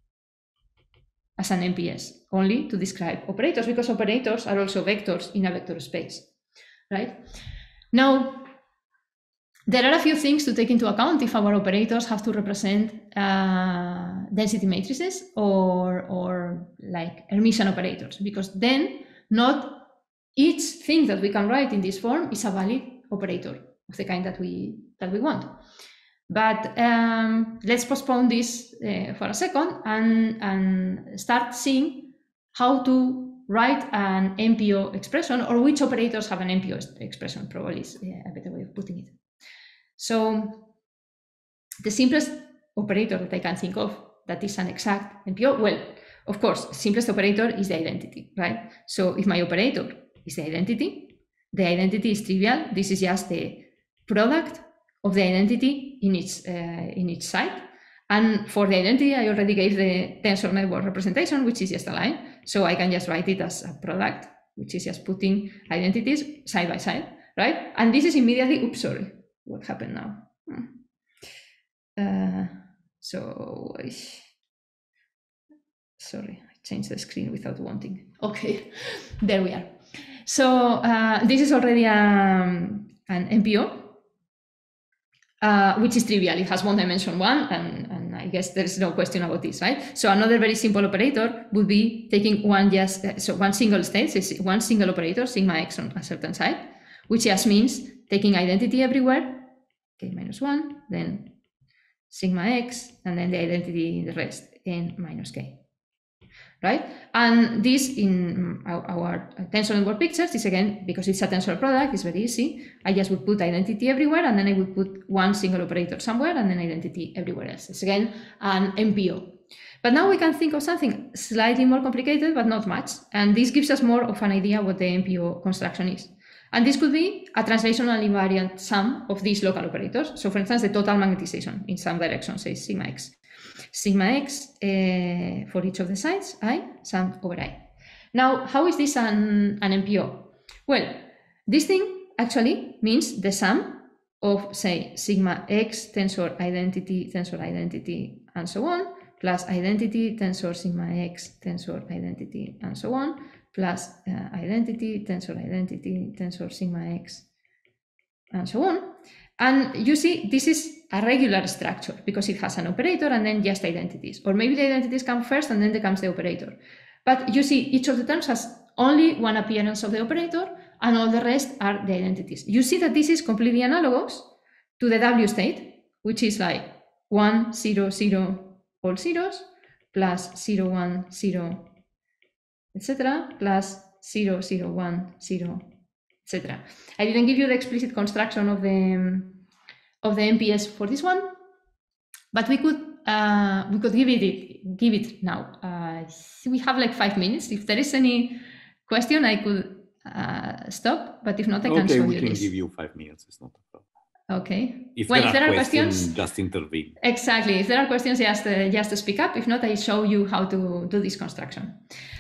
as an M P S, only to describe operators, because operators are also vectors in a vector space, right? Now, there are a few things to take into account if our operators have to represent uh, density matrices or, or like Hermitian operators, because then not each thing that we can write in this form is a valid operator of the kind that we that we want. But um, let's postpone this uh, for a second and, and start seeing how to write an M P O expression, or which operators have an M P O expression, probably is a better way of putting it. So the simplest operator that I can think of that is an exact M P O, well, of course, simplest operator is the identity, right? So if my operator is the identity, the identity is trivial. This is just the product of the identity in each, uh, in each side. And for the identity, I already gave the tensor network representation, which is just a line. So I can just write it as a product, which is just putting identities side by side, right? And this is immediately, oops, sorry. What happened now? Uh, so, sorry, I changed the screen without wanting. Okay, there we are. So uh, this is already um, an M P O, uh, which is trivial. It has one dimension one, and, and I guess there is no question about this, right? So another very simple operator would be taking one just uh, so one single state, so one single operator, sigma x on a certain side, which just means taking identity everywhere, k minus one, then sigma x, and then the identity in the rest, n minus k, right? And this in our, our tensor network pictures is, again, because it's a tensor product, it's very easy. I just would put identity everywhere, and then I would put one single operator somewhere, and then identity everywhere else. It's, again, an M P O. But now we can think of something slightly more complicated, but not much. And this gives us more of an idea what the M P O construction is. And this could be a translational invariant sum of these local operators. So for instance, the total magnetization in some direction, say sigma x. Sigma x uh, for each of the sides, I, sum over I. Now, how is this an, an M P O? Well, this thing actually means the sum of, say, sigma x, tensor identity, tensor identity, and so on, plus identity, tensor sigma x, tensor identity, and so on, plus uh, identity, tensor identity, tensor sigma x, and so on. And you see, this is a regular structure because it has an operator and then just identities. Or maybe the identities come first and then there comes the operator. But you see, each of the terms has only one appearance of the operator and all the rest are the identities. You see that this is completely analogous to the W state, which is like one, zero, zero, all zeros, plus zero, one, zero, et cetera, plus zero, zero, one, zero, et cetera. I didn't give you the explicit construction of the of the M P S for this one, but we could uh, we could give it give it now. Uh, we have like five minutes. If there is any question, I could uh, stop. But if not, I can okay, show we you can this. give you five minutes. It's not a problem. Okay. If well, there, if there are, are questions, questions, just intervene. Exactly. If there are questions, just uh, just to speak up. If not, I show you how to do this construction.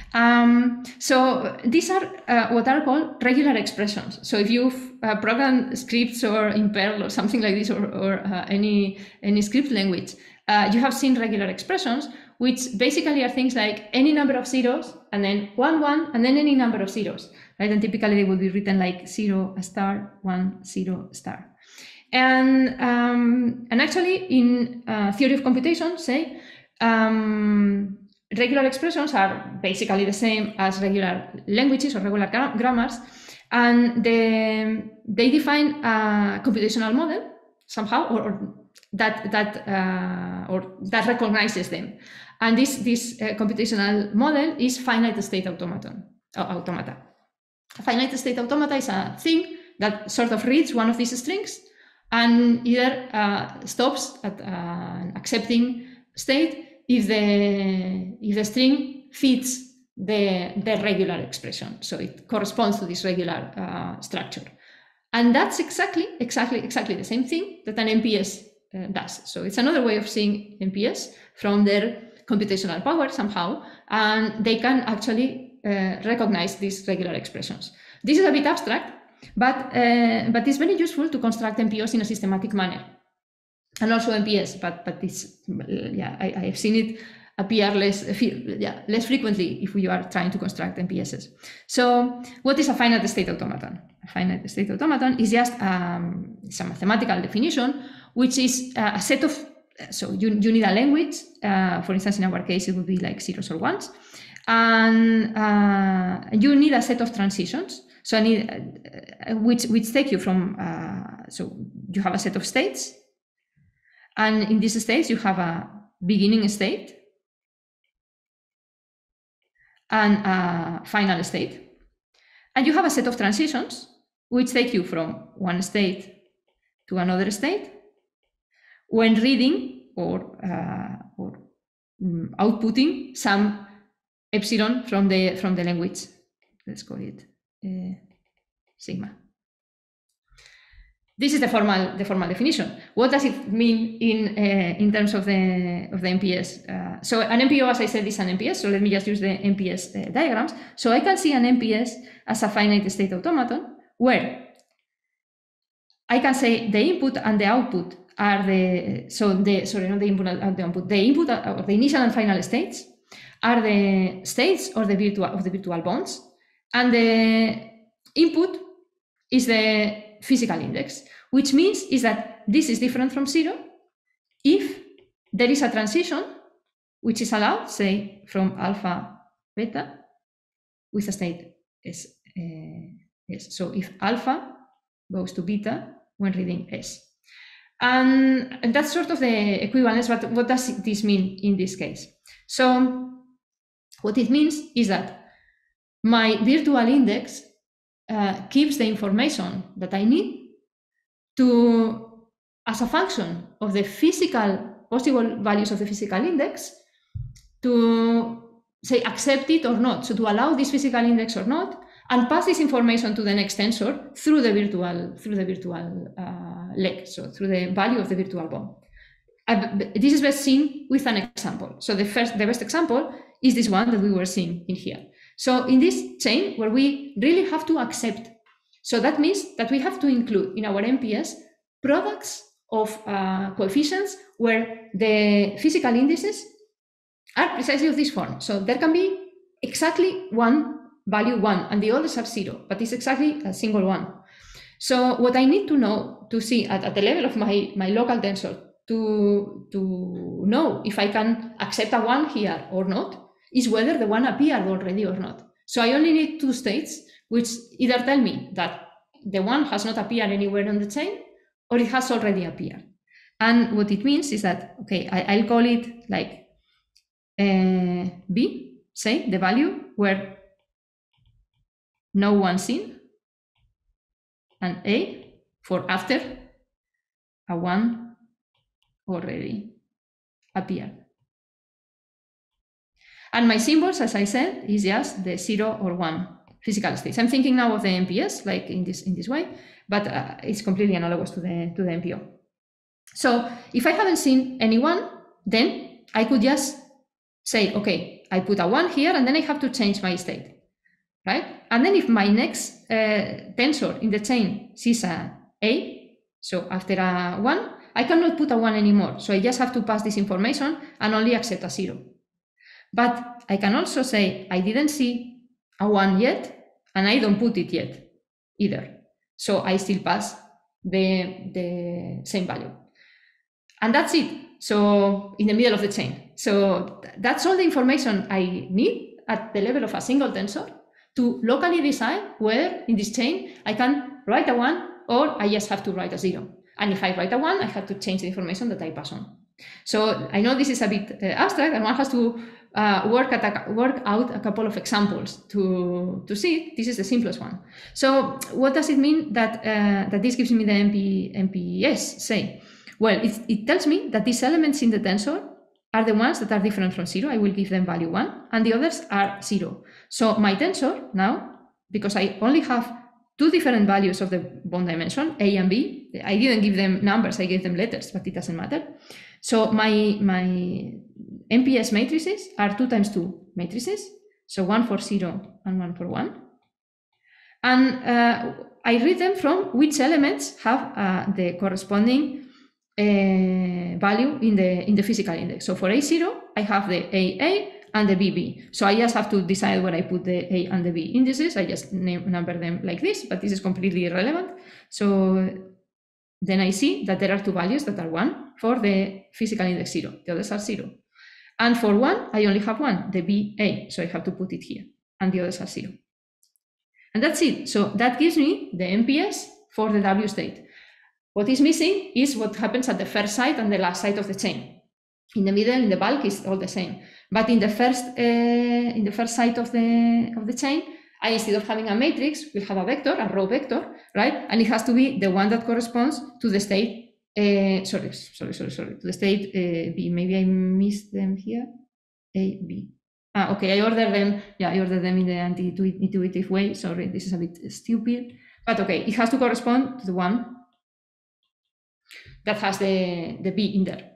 Um, so these are uh, what are called regular expressions. So if you've uh, programmed scripts or in Perl or something like this, or, or uh, any any script language, uh, you have seen regular expressions, which basically are things like any number of zeros and then one one and then any number of zeros, right? And typically they will be written like zero a star, one zero star. And, um, and actually in uh, theory of computation, say, um, regular expressions are basically the same as regular languages or regular gra grammars, and they, they define a computational model somehow, or, or that that uh, or that recognizes them. And this this uh, computational model is finite state automaton uh, automata. A finite state automata is a thing that sort of reads one of these strings and either uh, stops at an accepting state if the if the string fits the the regular expression, so it corresponds to this regular uh, structure. And that's exactly exactly exactly the same thing that an M P S uh, does. So it's another way of seeing M P S from their computational power somehow, and they can actually uh, recognize these regular expressions. This is a bit abstract, but uh, but it's very useful to construct M P Os in a systematic manner, and also M P S. But but this yeah I, I have seen it appear less yeah less frequently if we are trying to construct M P Ss. So what is a finite state automaton? A finite state automaton is just um, it's a mathematical definition, which is uh, a set of so you, you need a language. Uh, for instance, in our case, it would be like zeros or ones, and uh, you need a set of transitions. So I need uh, which which take you from uh, so you have a set of states, and in these states you have a beginning state and a final state, and you have a set of transitions which take you from one state to another state when reading or uh, or um, outputting some epsilon from the from the language. Let's call it uh, sigma. This is the formal the formal definition. What does it mean in uh, in terms of the of the M P S? Uh, so an M P O, as I said, is an M P S. So let me just use the M P S uh, diagrams. So I can see an M P S as a finite state automaton where I can say the input and the output are the so the sorry not the input and the output the input or the initial and final states are the states or the virtual of the virtual bonds, and the input is the physical index, which means is that this is different from zero if there is a transition which is allowed, say from alpha beta with a state s. Uh, s. So if alpha goes to beta when reading s. And that's sort of the equivalence, but what does this mean in this case? So what it means is that my virtual index uh, keeps the information that I need to, as a function of the physical, possible values of the physical index, to say accept it or not, so to allow this physical index or not, and pass this information to the next tensor through the virtual through the virtual uh, leg, so through the value of the virtual bond. Uh, this is best seen with an example. So the first, the best example is this one that we were seeing in here. So in this chain where we really have to accept, so that means that we have to include in our M P S products of uh, coefficients where the physical indices are precisely of this form. So there can be exactly one value one and the others are zero, but it's exactly a single one. So what I need to know to see at, at the level of my, my local tensor to, to know if I can accept a one here or not is whether the one appeared already or not. So I only need two states which either tell me that the one has not appeared anywhere on the chain or it has already appeared. And what it means is that, okay, I, I'll call it like uh, B, say the value where no one's in, and A for after a one already appeared. And my symbols, as I said, is just the zero or one physical states. I'm thinking now of the M P S like in this in this way, but uh, it's completely analogous to the to the M P O. So if I haven't seen anyone, then I could just say, okay, I put a one here, and then I have to change my state. Right? And then if my next uh, tensor in the chain sees a A, so after a one, I cannot put a one anymore. So I just have to pass this information and only accept a zero. But I can also say I didn't see a one yet, and I don't put it yet either. So I still pass the, the same value. And that's it. So in the middle of the chain. So that's all the information I need at the level of a single tensor to locally decide whether in this chain I can write a one or I just have to write a zero. And if I write a one, I have to change the information that I pass on. So I know this is a bit uh, abstract, and one has to uh, work, at a, work out a couple of examples to, to see it. This is the simplest one. So what does it mean that, uh, that this gives me the M P, M P S, say? Well, it, it tells me that these elements in the tensor are the ones that are different from zero. I will give them value one, and the others are zero. So my tensor now, because I only have two different values of the bond dimension, A and B, I didn't give them numbers, I gave them letters, but it doesn't matter. So my, my M P S matrices are two times two matrices, so one for zero and one for one. And uh, I read them from which elements have uh, the corresponding uh, value in the, in the physical index. So for A zero, I have the A A and the B B. So I just have to decide where I put the A and the B indices. I just name, number them like this, but this is completely irrelevant. So then I see that there are two values that are one for the physical index zero. The others are zero. And for one, I only have one, the B A. So I have to put it here, and the others are zero. And that's it. So that gives me the M P S for the W state. What is missing is what happens at the first side and the last side of the chain. In the middle, in the bulk, is all the same. But in the first uh, in the first side of the of the chain, I, instead of having a matrix, will have a vector, a row vector, right? And it has to be the one that corresponds to the state. Uh, sorry, sorry, sorry, sorry. To the state uh, B. Maybe I missed them here. A, B. Ah, okay. I ordered them. Yeah, I ordered them in the anti-intuitive way. Sorry, this is a bit stupid. But okay, it has to correspond to the one that has the the B in there.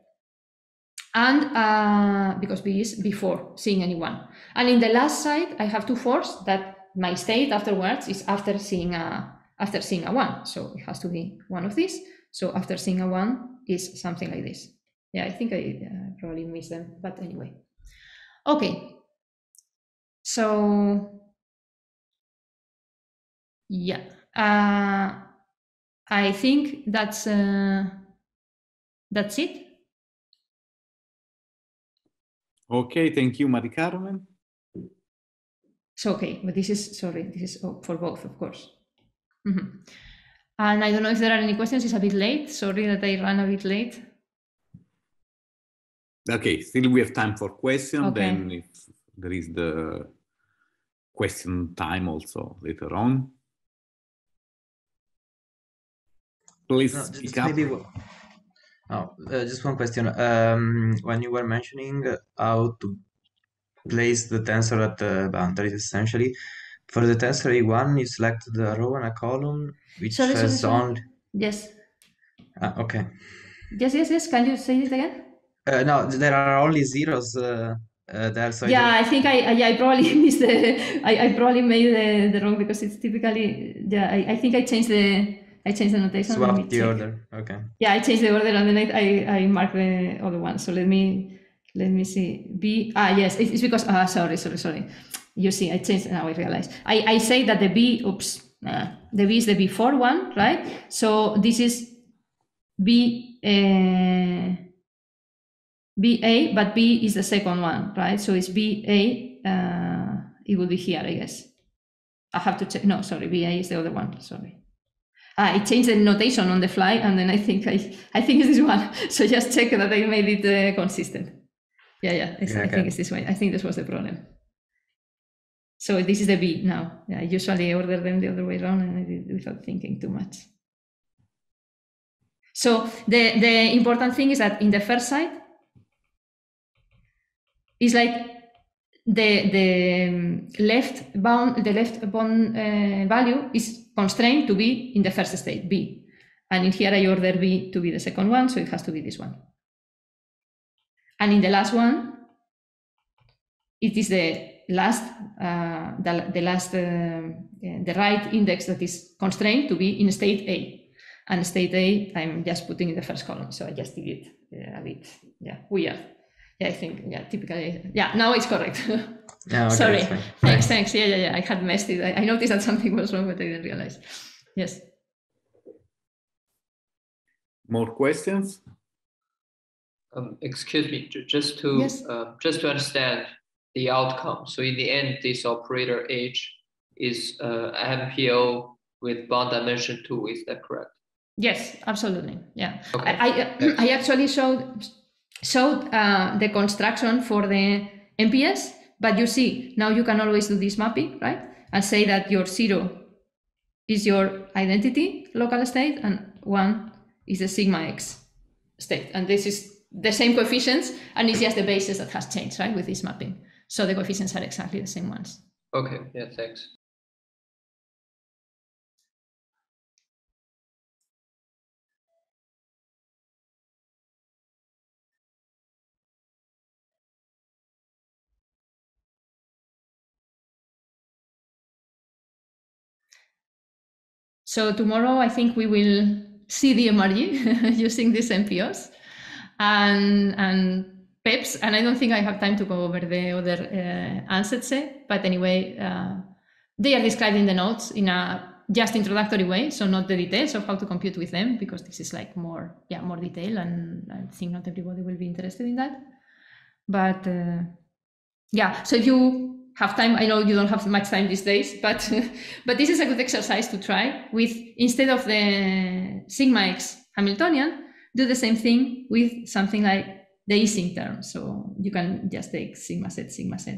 And uh, because B is before seeing any one. And in the last side, I have to force that my state afterwards is after seeing a after seeing a one. So it has to be one of these. So after seeing a one is something like this. Yeah, I think I uh, probably missed them, but anyway. Okay. So yeah, uh, I think that's uh, that's it. Okay, thank you, Mari Carmen. So, okay, but this is, sorry, this is for both, of course. Mm-hmm. And I don't know if there are any questions. It's a bit late. Sorry that I ran a bit late. Okay, still we have time for questions. Okay. Then if there is the question time also later on. Please No, speak just up. maybe one- oh, uh, just one question. Um, when you were mentioning how to place the tensor at the boundaries, essentially, for the tensor A one, you select the row and a column, which Sorry, sorry, has sorry. only... Yes. Ah, okay. Yes, yes, yes. Can you say it again? Uh, no, there are only zeros uh, uh, there, so Yeah, I I think I, I, I probably missed the, I, I probably made the, the wrong because it's typically, yeah, I, I think I changed the, I changed the notation. Let me swapped the check. order. Okay. Yeah, I changed the order and then I, I, I marked the other one. So let me, let me see. B, ah, yes, it's because, ah, sorry, sorry, sorry. You see, I changed, now I realize. I, I say that the B, oops, uh, the B is the before one, right? So this is B, uh, B A, but B is the second one, right? So it's B A, uh, it will be here, I guess. I have to check, no, sorry, B A is the other one, sorry. Ah, I changed the notation on the fly, and then I think I, I think it's this one. So just check that I made it uh, consistent. Yeah, yeah, I, Yeah, I okay. think it's this way. I think this was the problem. So this is the B now. Yeah, I usually order them the other way around, and I did it without thinking too much. So the, the important thing is that in the first side, it's like the, the left bound, the left bound uh, value is constrained to be in the first state, B. And in here I order B to be the second one, so it has to be this one. And in the last one, it is the last, uh, the, the last, uh, the right index that is constrained to be in state A. And state A, I'm just putting in the first column, so I just did it uh, a bit, yeah, weird. Yeah, I think, yeah, typically, yeah, now it's correct. Yeah, okay, Sorry, that's fine. thanks, thanks. Yeah, yeah, yeah, I had messed it. I, I noticed that something was wrong, but I didn't realize. Yes. More questions? Um, excuse me, ju- just to Yes. uh, just to understand the outcome. So in the end, this operator H is uh, M P O with bond dimension two. Is that correct? Yes, absolutely. Yeah, Okay. I I, I actually showed showed uh, the construction for the M P S, but you see now you can always do this mapping, right? And say that your zero is your identity local state and one is the sigma x state, and this is the same coefficients, and it's just the basis that has changed, right, with this mapping. So the coefficients are exactly the same ones. Okay. Yeah. Thanks. So tomorrow, I think we will see the M R G using these M P Os and, and P E Ps. And I don't think I have time to go over the other uh, ansatz, but anyway, uh, they are described in the notes in a just introductory way, so not the details of how to compute with them, because this is like more, yeah, more detail, and I think not everybody will be interested in that. But uh, yeah, so if you have time, I know you don't have much time these days, but but this is a good exercise to try with, instead of the sigma x Hamiltonian, do the same thing with something like the Ising term. So you can just take sigma z, sigma z.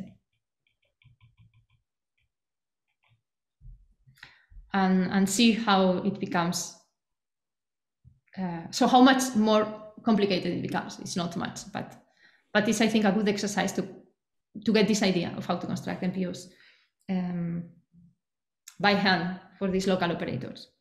And, and see how it becomes, uh, so how much more complicated it becomes. It's not much, but, but it's, I think, a good exercise to to get this idea of how to construct M P Os um, by hand for these local operators.